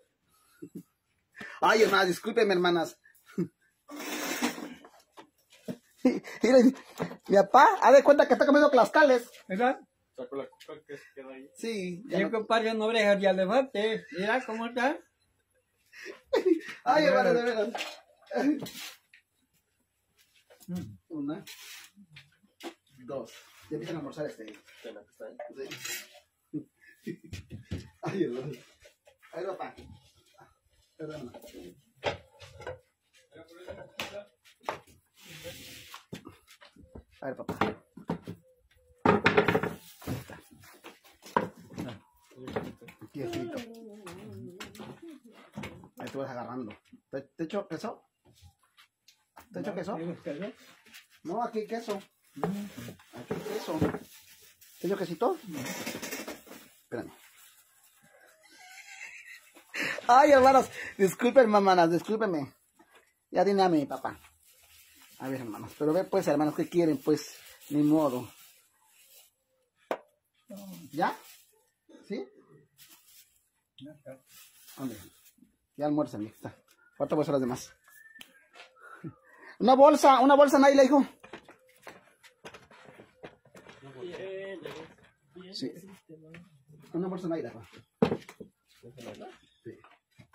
Ay, hermanas, discúlpenme, hermanas. Miren, mi papá, haz de cuenta que está comiendo clascales. ¿Verdad? Sacó la coca que se queda ahí. Sí. ya Y no- compadre, no orejas ya levante. Mira cómo está. Ay, hermanas, de veras. Una. Dos. Ya empiezan a almorzar este. Cena que está ahí. Sí. Ay, hermanas. Ay, papá. Perdón. A ver, papá. Aquí escrito. Ahí tú vas agarrando. ¿Te, te echo queso? ¿Te echo queso? No, aquí hay queso. Aquí hay queso. ¿Te echo quesito? Espérame. Ay, hermanos, disculpen, mamanas, discúlpenme. Ya diname, papá. A ver, hermanos, pero ve pues, hermanos, ¿qué quieren? Pues, ni modo. ¿Ya? ¿Sí? ¿Dónde? Ya almuerzan, ya está. Ahorita voy a hacer las demás. Una bolsa, una bolsa, Naila, hijo. Bien, bien. Sí. Una bolsa, Naila, hijo. Sí.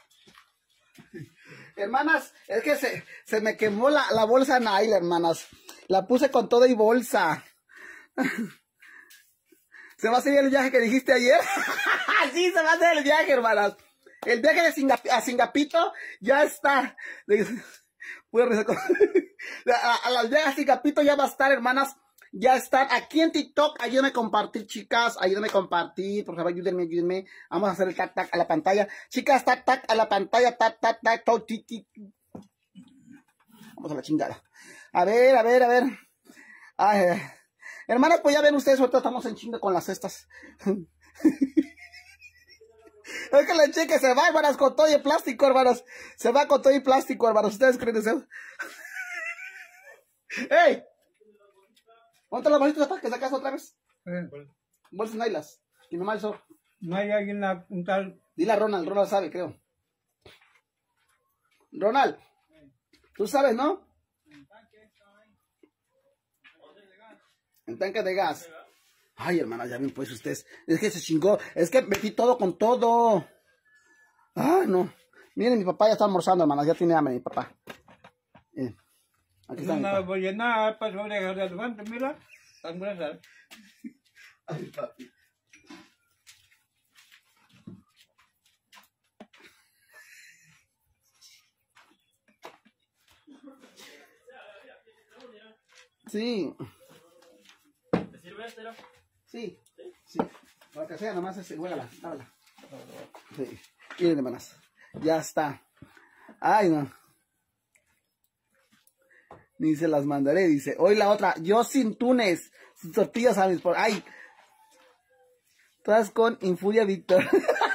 Hermanas, es que se, se me quemó la, la bolsa Naila, hermanas. La puse con todo y bolsa. ¿Se va a hacer el viaje que dijiste ayer? Sí, se va a hacer el viaje, hermanas. El viaje de Singap a Singapito ya está. Voy a rezar con- a, a las viajes a Singapito ya va a estar, hermanas. Ya están aquí en TikTok. Ayúdenme a compartir, chicas. Ayúdenme a compartir. Por favor, ayúdenme, ayúdenme. Vamos a hacer el tac, tac a la pantalla. Chicas, tac, tac a la pantalla. Tac, tac, tac, tac, tic, tic. Vamos a la chingada. A ver, a ver, a ver. Ay, ay. Hermanas, pues ya ven ustedes, ahorita estamos en chinga con las cestas. Es que la cheque se va, hermanas, con todo y plástico, hermanas. Se va con todo y plástico, hermanas. ¿Ustedes creen eso? ¡Ey! ¿Cuánto las bolitas para que sacas otra vez? Eh, Bolsas Nailas. Y nomás eso. No hay alguien la, un tal. Dile a Ronald, Ronald sabe, creo. Ronald, tú sabes, ¿no? En tanque de gas. Ay, hermanas, ya ven pues ustedes. Es que se chingó. Es que metí todo con todo. Ay, no. Miren, mi papá ya está almorzando, hermanas. Ya tiene hambre mi papá. Miren. Aquí está No mi la papá. voy a llenar para orejas de levante. Mira. Tan gruesas. Ay, papi. Sí, ¿Te sirve este? No? sí, sí. Lo que sea, nomás es, huélala, dámela. Sí. Miren, hermanas. Ya está. Ay, no. Ni se las mandaré, dice. Hoy la otra, yo sin Túnez, sin tortillas a mis por. Ay. Todas con Infuria Víctor.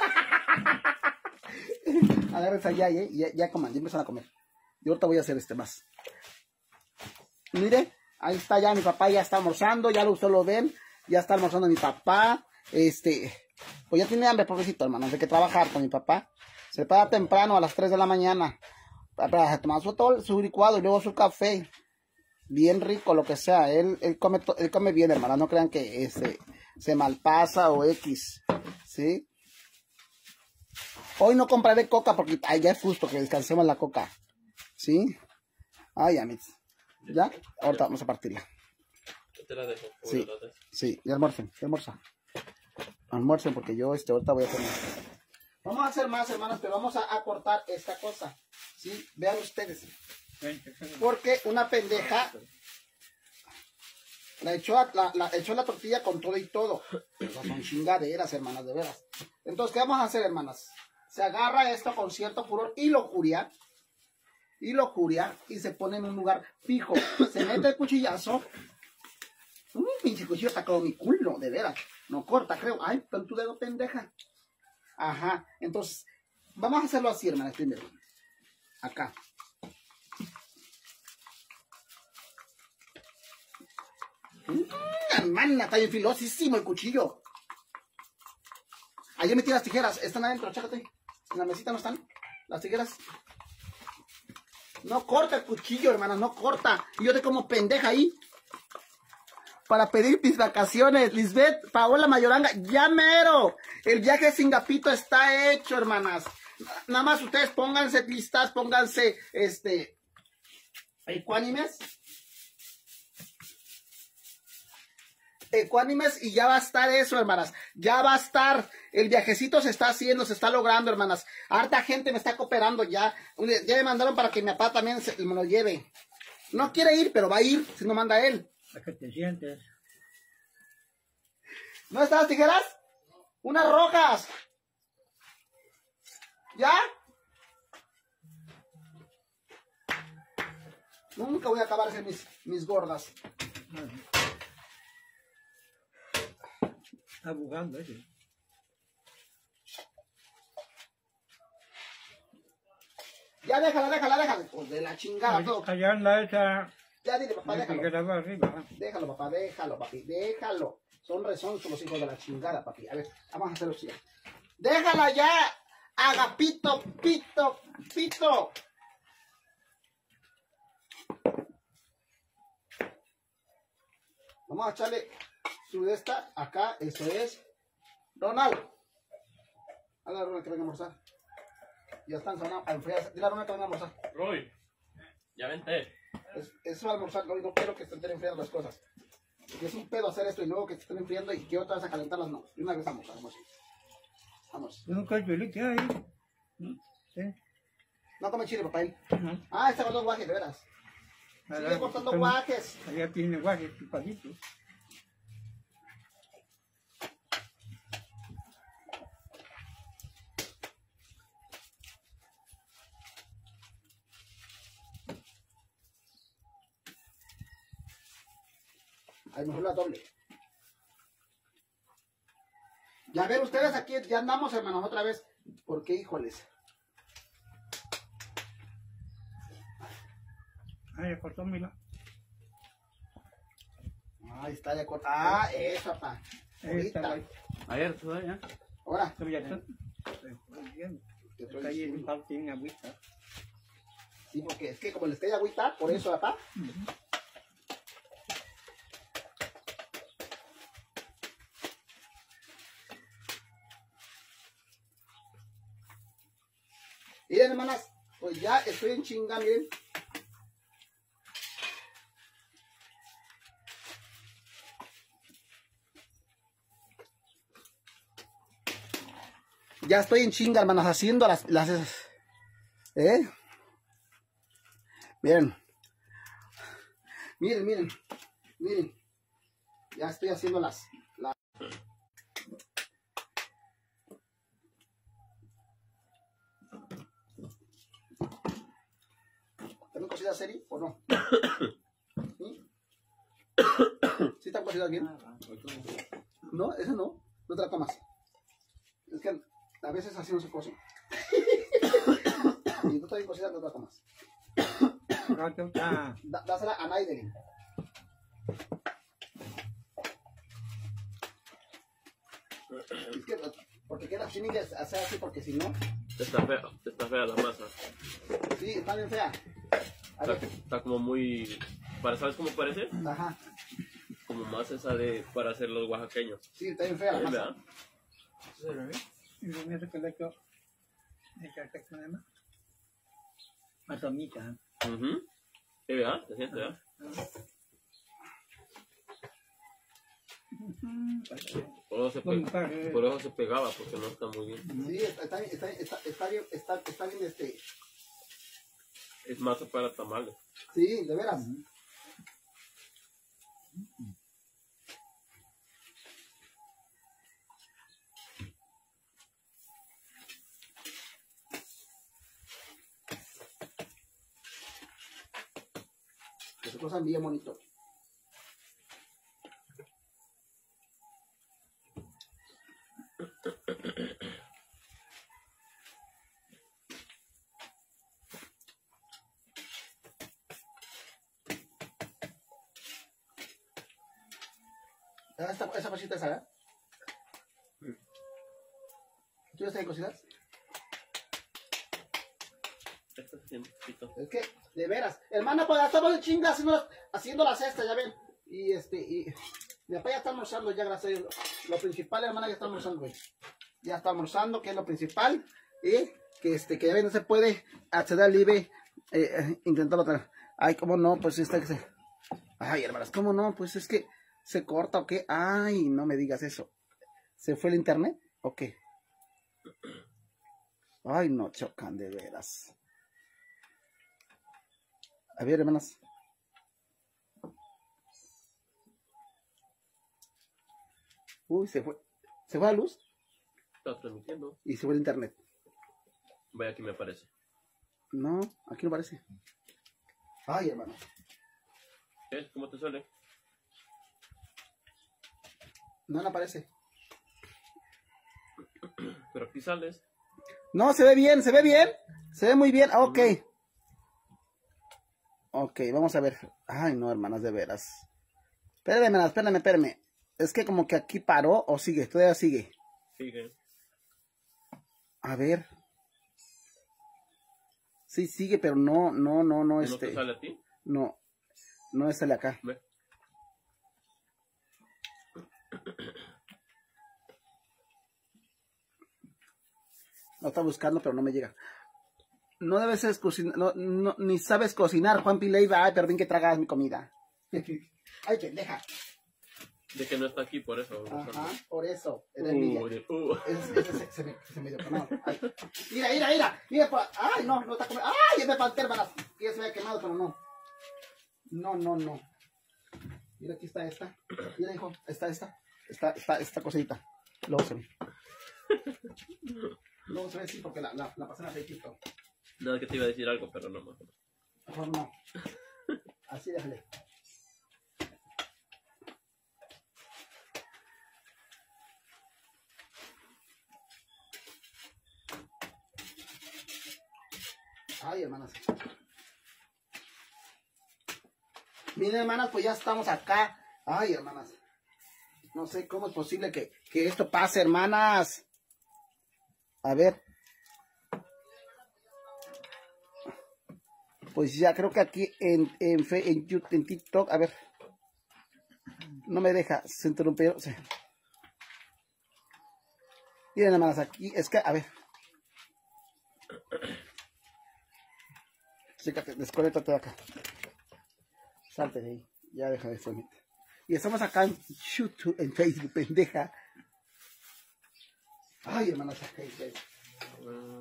Agárrense allá, ¿eh? Ya, ya coman, ya empiezan a comer. Yo ahorita voy a hacer este más. Mire, ahí está ya mi papá, ya está almorzando, ya lo, ustedes lo ven. Ya está almorzando mi papá. Este, pues ya tiene hambre, pobrecito, hermano. Hay que trabajar con mi papá. Se para temprano a las tres de la mañana. Para tomar su, todo, su licuado y luego su café. Bien rico, lo que sea. Él, él, come, to, él come bien, hermano. No crean que este, se malpasa o X. ¿Sí? Hoy no compraré coca porque ay, ya es justo que descansemos la coca. ¿Sí? Ay, amigos. ¿Ya? Ahorita vamos a partirla. Yo te la dejo. Sí. Bueno, la- Sí, y almuercen, y almuerza. Almuercen porque yo este ahorita voy a hacer más. Vamos a hacer más, hermanos, pero vamos a, a cortar esta cosa. ¿Sí? Vean ustedes. Porque una pendeja la echó, a- la, la echó la tortilla con todo y todo. Esas son chingaderas, hermanas, de veras. Entonces, ¿qué vamos a hacer, hermanas? Se agarra esto con cierto furor y lujuria. Y lujuria. Y se pone en un lugar fijo. Se mete el cuchillazo. Un pinche cuchillo está como mi culo, de veras. No corta, creo. Ay, con tu dedo, pendeja. Ajá, entonces, vamos a hacerlo así, hermanas, primero. Acá. Mm, hermana, está bien filosísimo el cuchillo. Ayer metí las tijeras, están adentro, chécate. En la mesita no están las tijeras. No corta el cuchillo, hermanas, no corta. Y yo te como pendeja ahí. Para pedir mis vacaciones. Lisbeth, Paola Mayoranga, ya mero. El viaje a Singapito está hecho, hermanas. Nada más ustedes pónganse listas, pónganse, este, ecuánimes. Ecuánimes y ya va a estar eso, hermanas. Ya va a estar. El viajecito se está haciendo, se está logrando, hermanas. Harta gente me está cooperando ya. Ya me mandaron para que mi papá también se, me lo lleve. No quiere ir, pero va a ir si no manda él. ¿A qué te sientes? ¿No están las tijeras? Unas rojas. ¿Ya? Nunca voy a acabar de mis, mis gordas. Está bugando ese. Ya déjala, déjala, déjala. Pues de la chingada todo. Allá anda esa. Ya dile, papá, déjalo. Que estaba arriba. Déjalo, papá, déjalo, papi, déjalo. Son rezonzos los hijos de la chingada, papi. A ver, vamos a hacerlo así. Déjala ya. Agapito, pito, pito. Vamos a echarle su de esta acá. Esto es Ronald. A la Ronald que venga a almorzar. Ya están sonando a enfriar. Dile a Ronald que venga a almorzar. Roy, ya vente. Es, eso va a almorzar, no, no quiero que se estén enfriando las cosas. Porque es un pedo hacer esto y luego que se estén enfriando y que otras a calentarlas, no. Y una vez vamos, vamos. Vamos. Nunca hay pelito ahí. ¿Sí? No come chile, papá. Él. Ajá. Ah, está cortando guajes, de veras. Sigue cortando guajes. Allá tiene guajes pipaditos. A lo mejor la doble. Ya ven ustedes aquí, ya andamos, hermanos, otra vez. ¿Por qué, híjoles? Ah, ya cortó, mira. Ahí está, ya corta. Ah, eso, papá. Ahí está, Ahorita. ahí. Ayer todavía. Ahora. Pero ya está. Estoy viendo. Te estoy Está ahí en diciendo. un tiene agüita. Sí, porque es que como les cae agüita, por eso, papá. Miren, hermanas, pues ya estoy en chinga, miren. Ya estoy en chinga, hermanas, haciendo las, las, ¿eh? Miren. Miren, miren, miren. Ya estoy haciendo las, las... ¿También cocidas serie o no? ¿Sí? ¿Sí están cocidas bien? No, esa no. No te la comas. Es que a veces así no se cose. Y no está bien cocida, no te la comas. Ah, Da- dásela a Naidelin. Es que, porque queda, tiene que hacer así porque si no, Está fea, está fea la masa. sí, está bien fea. A Está, ver, está como muy... para- ¿Sabes cómo parece? ajá, Como más esa de para hacer los oaxaqueños. sí, está bien fea la ¿Sí, masa. verdad? y lo mismo que le he hecho. Le he hecho con más. Más tomita. Ujú. Sí, ¿verdad? Se siente, ¿verdad? Por eso, se pe- por eso se pegaba, porque no está muy bien. Sí, está, está, bien- está, está, está bien, está, está bien este, Es masa para tamales. sí, de veras. Que se cosas bien bonito. cosita esa, ¿verdad? ¿Tú ya estás en cositas? Esto es científico. Es que, de veras, hermana, pues estamos de chinga haciendo, haciendo la cesta, ya ven. Y este, y mi papá ya está almorzando, ya gracias a Dios. Lo, lo principal, hermana, ya está almorzando, güey. Ya está almorzando, que es lo principal. Y que este, que ya ven, no se puede acceder al I B E, eh, intentarlo otra vez. Ay, cómo no, pues está que se. Ay, hermanas, cómo no, pues es que se corta o qué. Ay, no me digas eso. ¿Se fue el internet o qué? Ay, no, chocan de veras. A ver, hermanas. Uy, se fue. ¿Se fue la luz? Está transmitiendo. Y se fue el internet. Vaya, aquí me aparece. No, aquí no parece. Ay, hermano. ¿Qué? ¿Cómo te sale? No, no aparece. Pero aquí sales. No, se ve bien, se ve bien. Se ve muy bien. Ok. Ok, vamos a ver. Ay, no, hermanas, de veras. Espérame, hermanas, espérame, espérame. Es que como que aquí paró o sigue, todavía sigue. Sigue. A ver. Sí, sigue, pero no, no, no, no, ¿No este. te sale a ti? No, no sale acá. Ve. Lo está buscando, pero no me llega. No debes ser cocinar, no, no, ni sabes cocinar, Juan Pileiva. Ay, pero bien que tragas mi comida. Ay, pendeja. De que no está aquí, por eso. Ajá, por eso. Uh, Era envidia. de- uh. Es, es, es- se, me, se me dio quemado. Ay. Mira, mira, mira. Mira, pa- ay, no, no está comiendo. Ay, ya me falté, hermanas. Que ya se me había quemado, pero no. No, no, no. Mira, aquí está esta. Mira, hijo, está esta. Está, está esta cosita. Luego se ve. Luego se ve, sí, porque la, la, la pasé en aceitito. Nada, que te iba a decir algo, pero no mejor. Mejor no. Así déjale. Ay, hermanas. Miren, hermanas, pues ya estamos acá. Ay, hermanas. No sé cómo es posible que, que esto pase, hermanas. A ver. Pues ya creo que aquí en, en, fe- en, YouTube, en TikTok, a ver. No me deja, se interrumpió. Sí. Miren, hermanas, aquí es que, a ver. Chécate, desconéctate de acá. Salte de ahí. Ya deja de sonita. Y estamos acá en YouTube, en Facebook, pendeja. Ay, hermanas, acá en Facebook. Uh,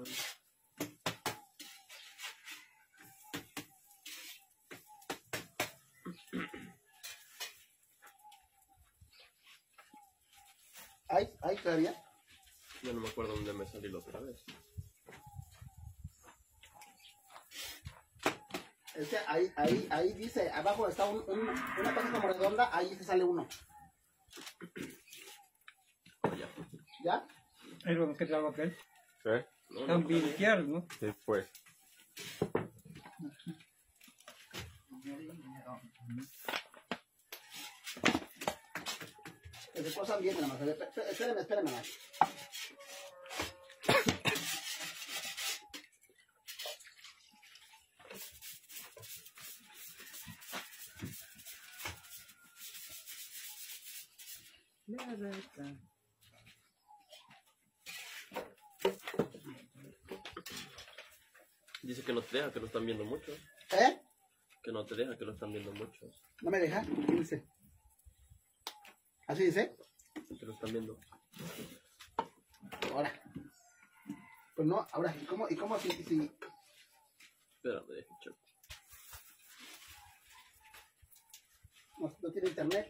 ¿Hay, hay todavía? yo no me acuerdo dónde me salí la otra vez. Es que ahí, ahí, ahí dice, abajo está un, un- una cosa como redonda, ahí se sale uno. Oh, ya. ¿Ya? Es lo que trabajo aquel. ¿Qué? No, no, También izquierdo, ¿no? Después. Que se posan bien, nada más. Espérenme, espérenme más. Dice que no te deja, que lo están viendo muchos. ¿Eh? Que no te deja, que lo están viendo muchos. ¿No me deja? ¿Qué dice? ¿Así dice? Que lo están viendo. Ahora. Pues no, ahora, ¿y cómo, y cómo si, si... Espérame, deja checo. no, no tiene internet?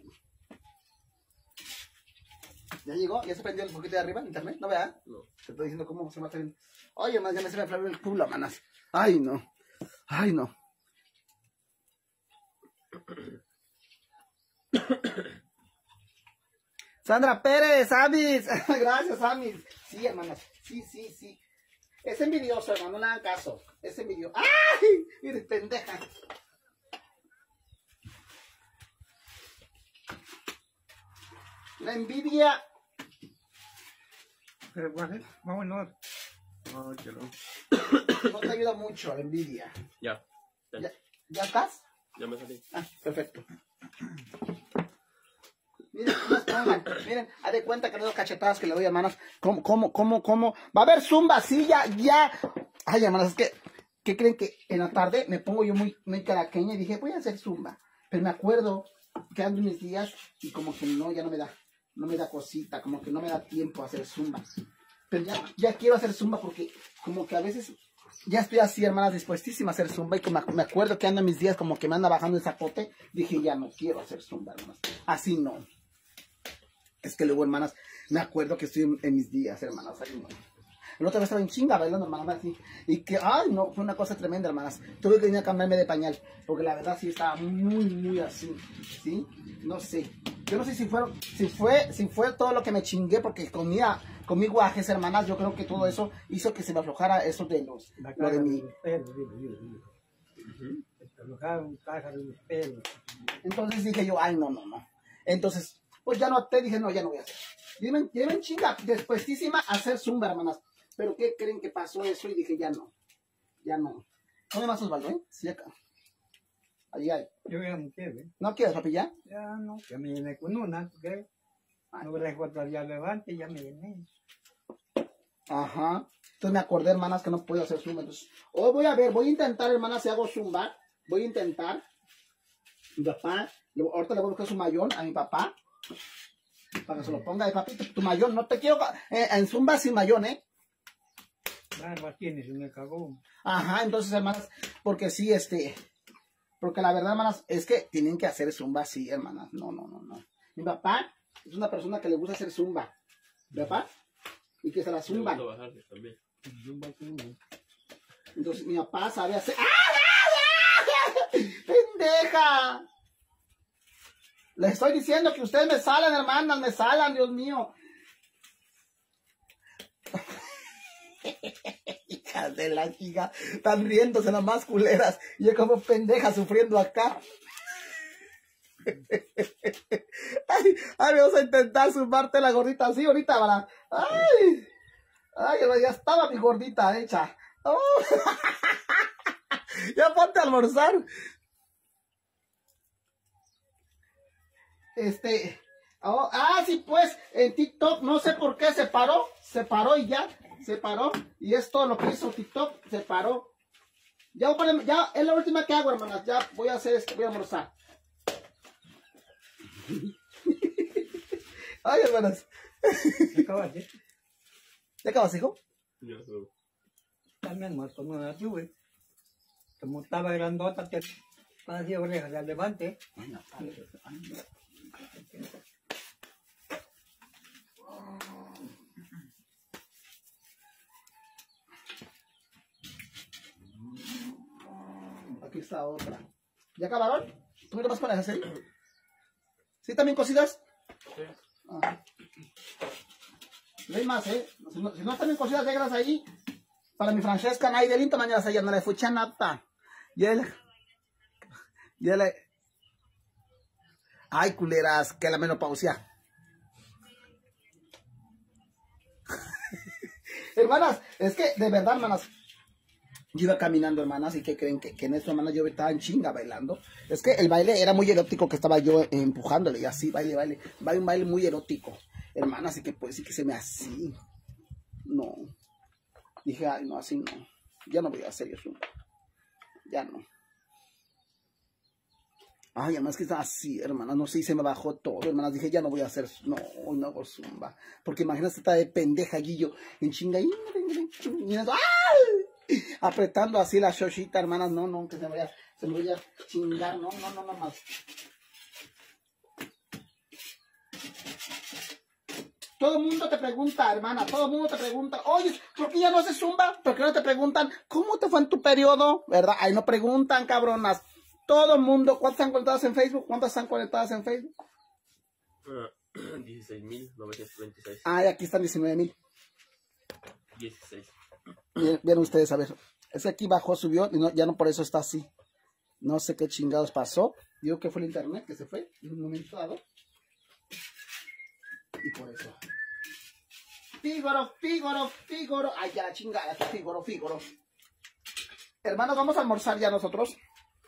¿Ya llegó? ¿Ya se prendió el poquito de arriba el internet? ¿No vea? No. Te estoy diciendo cómo se va a hacer. Oye, más ya me se me inflamó el culo, manas. Ay, no. Ay, no. Sandra Pérez, Amis. Gracias, Amis. Sí, hermanas. Sí, sí, sí. Es envidioso, hermano. No le hagan caso. Es envidioso. ¡Ay! Mire, pendeja. La envidia Pero bueno, vámonos. No, que no. no te ayuda mucho, la envidia. Ya. Ya, ¿Ya, ¿ya estás? ya me salí. Ah, perfecto. Miren, no pongan, miren, haz de cuenta que las dos cachetadas que le doy, hermanas. ¿Cómo, cómo, cómo, cómo? Va a haber zumba, sí, ya, ya. Ay, hermanas, es que, ¿qué creen que en la tarde me pongo yo muy, muy caraqueña y dije, voy a hacer zumba? Pero me acuerdo que ando mis días y como que no, ya no me da, no me da cosita, como que no me da tiempo a hacer zumba. Pero ya, ya quiero hacer zumba porque como que a veces ya estoy así, hermanas, dispuestísima a hacer zumba y como me acuerdo que ando en mis días como que me anda bajando el zapote, dije, ya no quiero hacer zumba, hermanas. Así no. Es que luego, hermanas, me acuerdo que estoy en, en mis días, hermanas. Ay, no. El otro vez estaba en chinga bailando, hermanas, así. Y que, ay, no, fue una cosa tremenda, hermanas. Tuve que venir a cambiarme de pañal, porque la verdad sí estaba muy, muy así, ¿sí? No sé. Yo no sé si fueron, si fue, si fue todo lo que me chingué, porque comía, comí guajes, hermanas. Yo creo que todo eso hizo que se me aflojara eso de los, La lo de caja mi... los pelos, dile, dile, dile. Se alojaron caja de los pelos. Entonces dije yo, ay, no, no, no. Entonces, pues ya no, te dije, no, ya no voy a hacer. Dime, en chinga, despuésísima a hacer zumba, hermanas. Pero ¿qué creen que pasó eso? Y dije, ya no, ya no. ¿Dónde más Osvaldo, eh? Sí, acá. Allí hay. Yo ya no quiero, ¿eh? ¿No quieres, papi, ya? Ya no, ya me llené con una, ¿qué? No voy a encontrar ya levante, ya me llené. Ajá. Entonces me acordé, hermanas, que no puedo hacer zumba. Entonces, hoy voy a ver, voy a intentar, hermanas, si hago zumba. Voy a intentar. Mi papá, luego, ahorita le voy a buscar su mayón a mi papá. Para que se lo ponga de papi, tu mayón. No te quiero eh, en zumba sin mayón, ¿eh? Barba tiene, se me cagó. Ajá, entonces, hermanas, porque sí, este, porque la verdad, hermanas, es que tienen que hacer zumba así, hermanas. No, no, no, no. Mi papá es una persona que le gusta hacer zumba, ¿verdad? Y que se la zumba. Me gusta bajarse también. Entonces, mi papá sabe hacer. ¡Ah! ¡Pendeja! Les estoy diciendo que ustedes me salan, hermanas, me salan, Dios mío. Hijas de la chica, están riéndose las más culeras. Y yo como pendeja sufriendo acá. Ay, ay, vamos a intentar zumbarte la gordita así ahorita, ¿verdad? Ay, ay, ya estaba mi gordita hecha. Oh. Ya ponte a almorzar. Este, oh, ah, sí, pues, en TikTok, no sé por qué se paró, se paró y ya. Se paró, y es todo lo que hizo TikTok, se paró. Ya, voy a poner, ya es la última que hago, hermanas. Ya voy a hacer esto, voy a almorzar. Ay, hermanas. ¿Qué acabas de? ¿Ya acabas, hijo? Ya, so. También más como la tuve. Como estaba grandota, te hacía orejas de levante. Ay, no, padre. Ay, no. Aquí está otra. ¿Ya acabaron? ¿Tú qué más para hacer? ¿Sí también cocidas? Sí. Ah. No hay más, ¿eh? Si no, si no están bien cocidas, déjalas ahí. Para mi Francesca, no hay delito, mañana se no le fucha nada. Y él... Y él... Ay, culeras, que la menopausia. Hermanas, es que, de verdad, hermanas, yo iba caminando, hermanas, y que creen que, que en esto, hermanas, yo estaba en chinga bailando. Es que el baile era muy erótico, que estaba yo empujándole, y así, baile, baile. Baile, un baile muy erótico, hermanas, y que pues sí que se me así. No. Dije, ay, no, así no. Ya no voy a hacer eso. Ya no. Ay, además que está así, hermanas, no sé, se me bajó todo, hermanas, dije, ya no voy a hacer, no, hoy no hago zumba, porque imagínate, está de pendeja, Guillo, en chinga, y, ¡ay! Apretando así la xochita, hermanas, no, no, que se me vaya, se me vaya a chingar, no, no, no, no más. Todo el mundo te pregunta, hermana, todo el mundo te pregunta, oye, ¿por qué ya no haces zumba? ¿Por qué no te preguntan, cómo te fue en tu periodo? ¿Verdad? Ahí no preguntan, cabronas. Todo el mundo, ¿cuántas están conectadas en Facebook? ¿Cuántas están conectadas en Facebook? Uh, dieciséis mil novecientos veintiséis. Ay, aquí están diecinueve mil. dieciséis. Vieron ustedes, a ver. Es que aquí bajó, subió, y no, ya no por eso está así. No sé qué chingados pasó. Digo que fue el internet que se fue en un momento dado. Y por eso. Fígaro, Fígaro, Fígaro. Ay, ya, chingada, Fígaro, Fígaro. Hermanos, vamos a almorzar ya nosotros.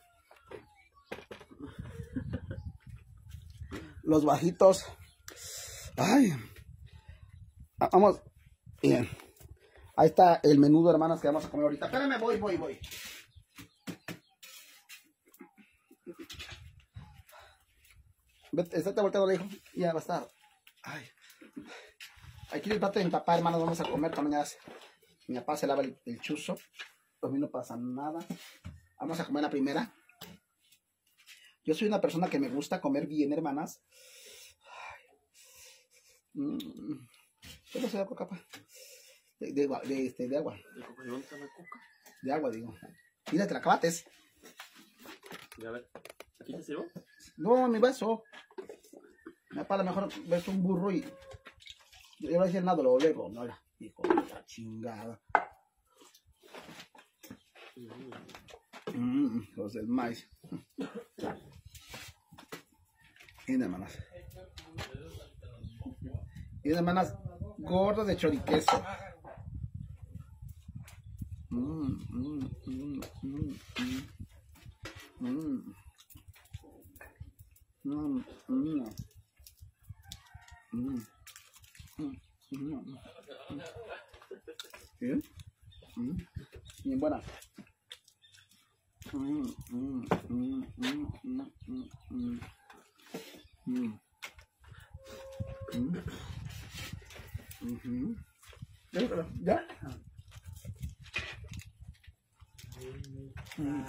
Los bajitos. Ay. Vamos. Bien. Ahí está el menudo, hermanas, que vamos a comer ahorita. Espérenme, voy, voy, voy. Vete, estate volteado, hijo. Ya va a estar. Ay. Aquí el plato de mi papá, hermanos, vamos a comer también. Mi papá se lava el, el chuzo. Pues a mí no pasa nada. Vamos a comer la primera. Yo soy una persona que me gusta comer bien, hermanas. Mm. ¿Qué es de agua, capa? De, de, de, este, de agua. De agua, digo. Mira, te la acabates. A ver, ¿aquí te sirvo? No, mi beso. Mi papá a lo mejor ves un burro y... Yo no decía nada, lo luego, no era. Hijo de la chingada. Mmm, los del maíz. Y hermanas. Y hermanas, gordo de choriqueso. Mmm, mmm, mmm, mmm, mmm. Mmm, mmm. Mmm. Bien, bien buena. Mm, mm, mm, mm, mm, mm, mm. Mm. Ujú. ¿Ya? Mm,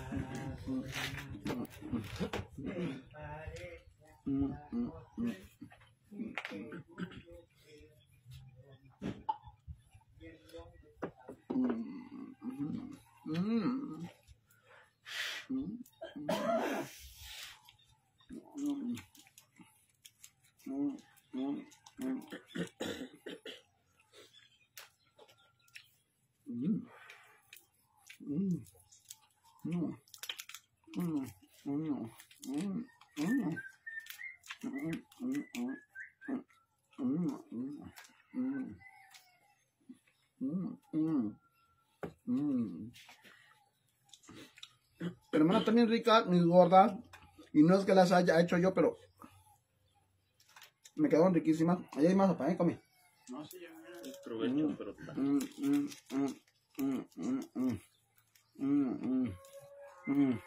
mm, mm, mm. Hermana, también rica, mis gordas. Y no es que las haya hecho yo, pero me quedaron riquísimas. Ahí hay más para come. No, sí, ya me provecho, Mm, pero... mm, mm, mm, mm, mm, mm, mm, mm, mm.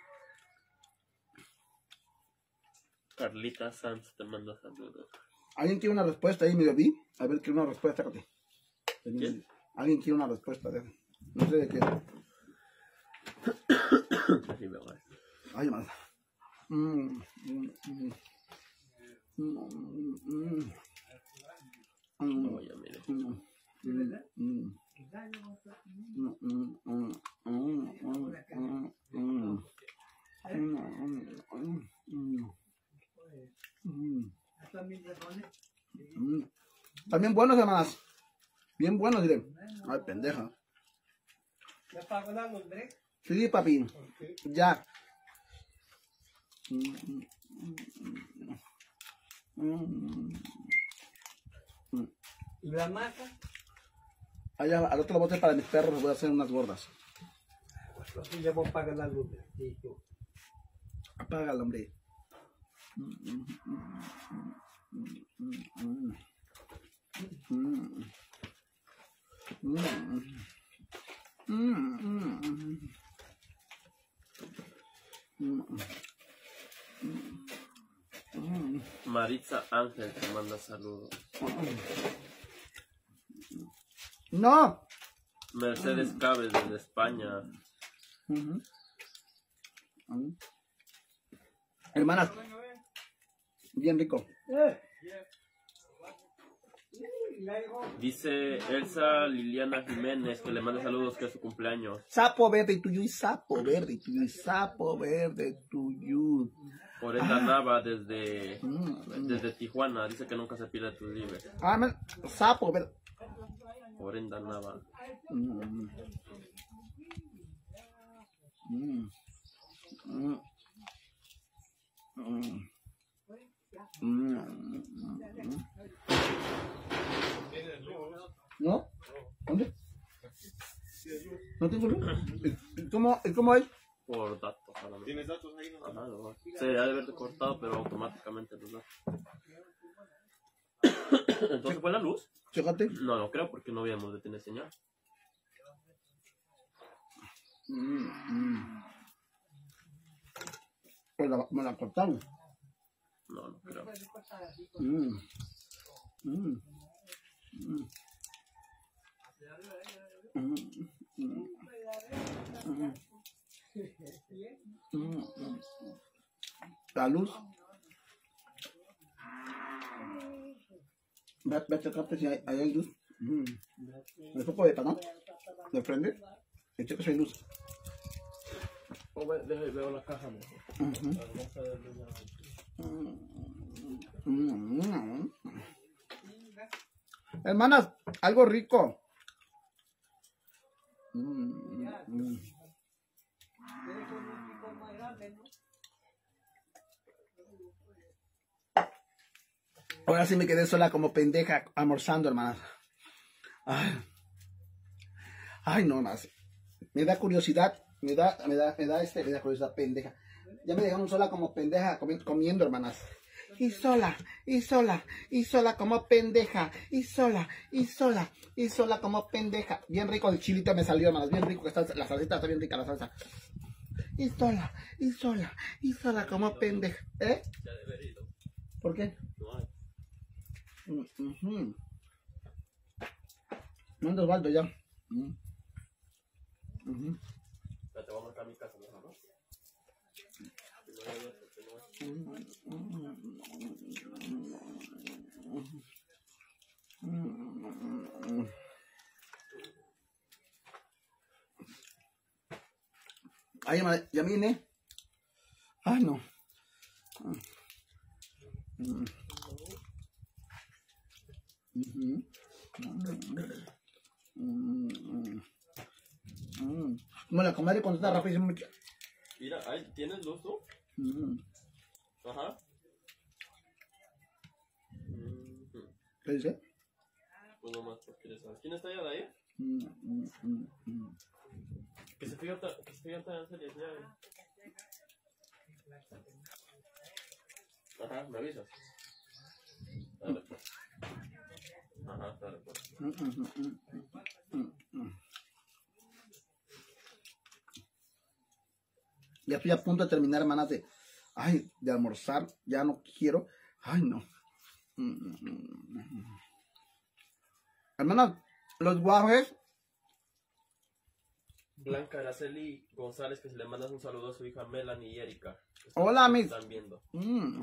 Carlita Sanz te manda saludos. ¿Alguien quiere una respuesta ahí, medio vi? A ver, quiere una respuesta, Cate. ¿Quién? Alguien quiere una respuesta, de... no sé de qué. Así me va. Ay, más. Mm, mm, mm. Mm, mm, mm. No, ya mire. Mm, mm, mm. Mm, mm, mm, mm, mm, mm. Mm, mm, mm. Mm. También buenos, hermanas. Bien buenos, diré. Ay, pendeja. ¿Ya pagó la luz, Drake? Sí, papi. Ya. ¿Y la masa? Allá, al otro bote para mis perros les voy a hacer unas gordas. Entonces ya voy a pagar la luz, sí, tú. Apágala, hombre. Maritza Ángel te manda saludos. No. Mercedes Cabe desde España. Uh-huh. Uh-huh. Hermanas, bien rico. Dice Elsa Liliana Jiménez que le manda saludos, que es su cumpleaños. Sapo verde tuyo y sapo verde tuyo y sapo verde tuyo. Orenda Ah. Nava desde, Mm, desde Tijuana. Dice que nunca se pierde tus libres. Ah, man, sapo verde. Orenda Nava. Mm. Mm. Mm. Mm. Mm, mm, mm. ¿No? ¿Dónde? ¿No tengo luz? ¿Y cómo, y cómo es? Por datos. solamente. ¿Tienes datos ahí? No? Ajá, no. Se debe haber cortado, pero automáticamente los datos. Entonces, ¿fue la luz? Chécate. No, no creo porque no habíamos de tener señal. Mm, mm. Pues la, me la cortaron. No, no creo. Mm. Mm. Mm. Mm, mm, mm. Mm, mm. La luz. Ve, ve a checarte si hay, hay luz. Mm. El foco de canal. ¿Le prende? Y checa si hay luz. Oh, ve, deja, veo la caja mejor. Ujú. Mm, mm. Hermanas, algo rico. Mm, mm. Ahora sí me quedé sola como pendeja almorzando, hermanas. Ay, Ay no más. Me da curiosidad, me da, me da, me da este, me da curiosidad pendeja. Ya me dejaron sola como pendeja comi- comiendo, hermanas. Y sola, y sola, y sola como pendeja, y sola, y sola, y sola como pendeja. Bien rico el chilito me salió, hermanas, bien rico que está, la salsita está bien rica, la salsa. Y sola, y sola, y sola como pendeja. ¿Eh? Ya debería ir. ¿Por qué? No hay. Mm, ujú. ¿Dónde Osvaldo ya? Mm. Ujú. Ya te voy a marcar mi casa, ¿no? ¿no? Ay, ya, ya vine. Ay, no. Mm. Ujú. Mm, mm, mm. Como la comadre cuando está rápido. Mucho. Mira, ahí tienes luz tú. Mm. Ajá. Mm, ¿Qué dice? Pues nomás porque le sabes. ¿Quién está allá de ahí? Mm, mm, mm, mm. Que se fija, ta- que se fija tan serio. Ajá, me avisas. Dale, pues. Ajá, dale, pues. Mm, mm, mm, mm, mm. Ya estoy a punto de terminar, hermanas, de, ay, de almorzar. Ya no quiero. Ay, no. Mm, mm, mm, mm. Hermanas, los guajes. Blanca Araceli González, que se le mandas un saludo a su hija Melanie y Erika. que están- Hola, que mis. Están viendo. Mm.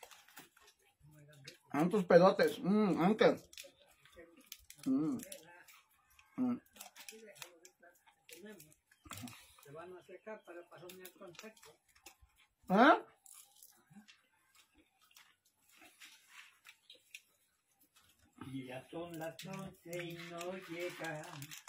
Son tus pedotes. Mm, aunque. Mm. Mm. Se van a secar para pasarme el contacto. ¿Ah? Y ya son las once y no llega.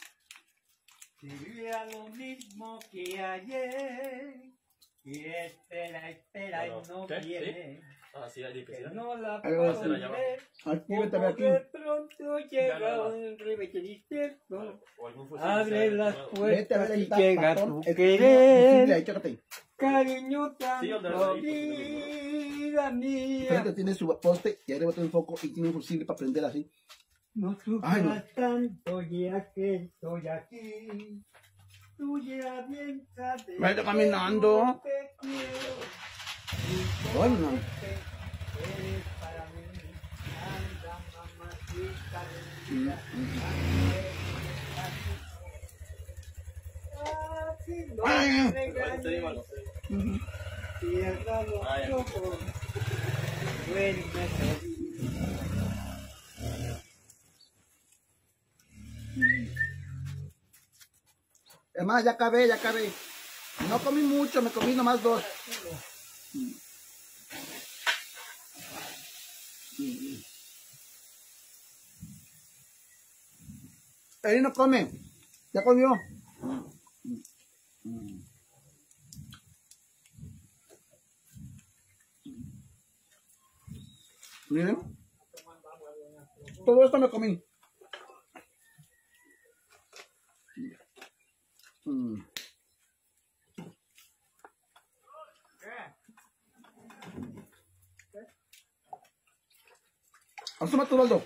Sería lo mismo que ayer. Y espera, espera Bueno, y no ¿qué? viene. Ah, sí, ahí que Que sí. no la Algo puedo así. ver. Aquí, Como vete aquí. de pronto llega Ya, ya, ya. un rebelde disperso. O algún fusil Abre que las sea- Vete a ver puertas ahí y está llega Patón, tu el querer. visible, ahí, chécate. Cariño Sí, donde tanto, ahí, pues, vida mía. Frente tiene su poste y arriba tiene un foco y tiene un fusible para prender así. No Ay, no. sufras tanto, ya que estoy aquí. Tú ya bien sabes. Vete caminando. que te quiero. Ay, no. Eres para mí. Anda, mamacita de mi Mm, vida. mm. Así no Ay. me Bueno, te digo regañes. algo, te digo. Ujú. Cierra los Ah, ya. ojos. Duerme feliz. Hermana, ya acabé, ya acabé. No comí mucho, me comí nomás dos. Mm. Mm. Él no come. ¿Ya comió? Mm. Mm. Miren. Todo esto me comí. Mm. Asómate, Osvaldo.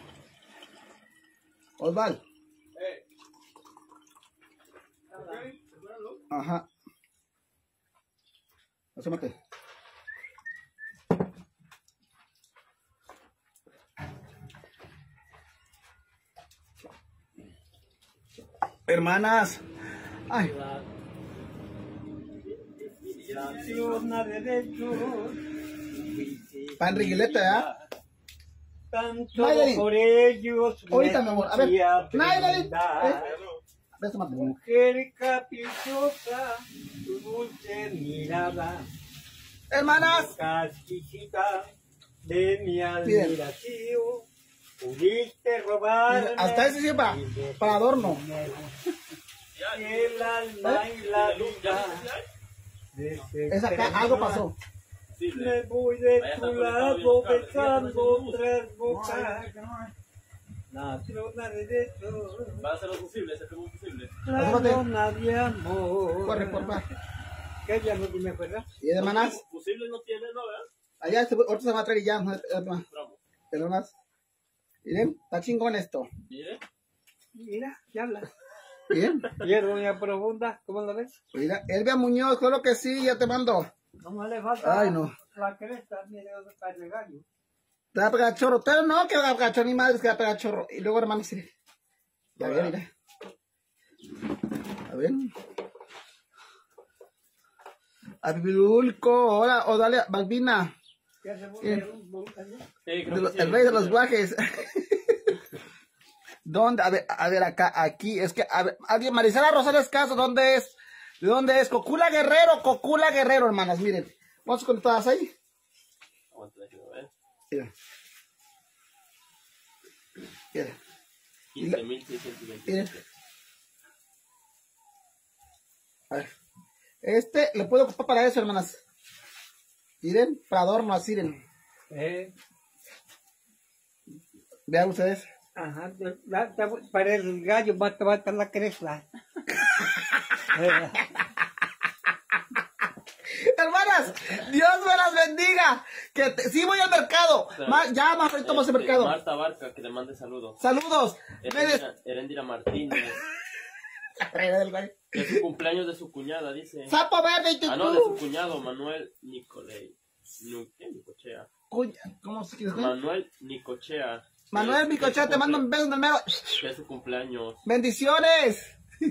Osvaldo. Ajá. Asómate. Hermanas. Ay. Pan riguileta, ¿ya? Tanto Nayarit. por ellos. Ahorita, mi amor. A ver. me Nayarit. hacía Eh. Ves, mate. Mujer caprichosa, tu dulce mirada, Hermanas. casquillita de mi admiración, pudiste robar Hasta ese sí para, para adorno. el alma y la vida. Es acá, algo pasó. Me voy de tu lado besando tras boca. La trona de derecho, Va a hacer lo posible, ese es lo posible. la Asómate. trona de amor. Corre, porfa. ¿Qué ya no me acuerdas? Y hermanas. Posible no tiene, ¿no? ¿Verdad? Allá, este, ahorita se va a traer y ya. Hermanas. Bravo. Hermanas. Miren, está chingón esto. Mire. Mira, ya habla. Bien. Hierba profunda, ¿cómo la ves? Mira, Elvia Muñoz, claro que sí, ya te mando. No me le falta Ay, no. la cresta, mire, para el gallo. Te va a pegar chorro. Pero no, que va a pegar chorro, ni madre, que va a pegar chorro. Y luego, hermanos, sí. Ya ver, mira. A ver. Abdulco, hola, o dale, Balbina. ¿Qué hace vos? Bien. ¿Un volcán? Sí, creo De lo- que sí. el rey de los guajes. ¿Dónde? A ver, a ver, acá, aquí. Es que, a ver, alguien, Marisela Rosales Caso, ¿dónde es? ¿De dónde es? Cocula Guerrero, Cocula Guerrero, hermanas, miren. ¿Vamos conectadas ahí? Aguanta, déjame ver. Mira. Mira. quince mil seiscientos Miren. veintisiete. A ver. Este lo puedo ocupar para eso, hermanas. Miren, para adorno, así, miren. Eh, Vean ustedes. ajá, la- la- para el gallo va a va a estar la cresta. Eh, Hermanas, Dios me las bendiga. Que te- sí voy al mercado. Ma- ya, más ahorita vamos al Este, mercado. Marta Barca, que le mande saludos. Saludos. Me des- Erendira, Erendira Martínez. Reina del güey. Que es su cumpleaños de su cuñada, dice. Sapo verde y Ah, no, de su tutú. cuñado, Manuel Nicolei. Nu- ¿Qué? Nicochea. Cuña- ¿Cómo se llama? Manuel Nicochea. Manuel Que- Micochea, que te su mando un cumple- beso en el mero. Que es su cumpleaños. Bendiciones.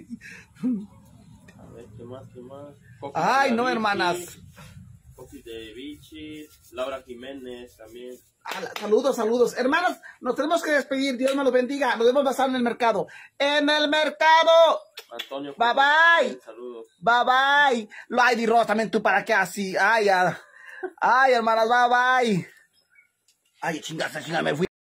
A ver, ¿qué más? ¿Qué más? Coqui Ay, de no, Vichy, hermanas. Coqui de Vichy, Laura Jiménez también. Ala, Saludos, saludos. Hermanos, nos tenemos que despedir. Dios me los bendiga. Nos vemos pasar en el mercado. En el mercado. Antonio. Bye, bye. Saludos. Bye bye. Lady Ross, también tú para qué así. Ay, ah. Ay, hermanas, bye bye. Ay, chingada, chingada, me fui.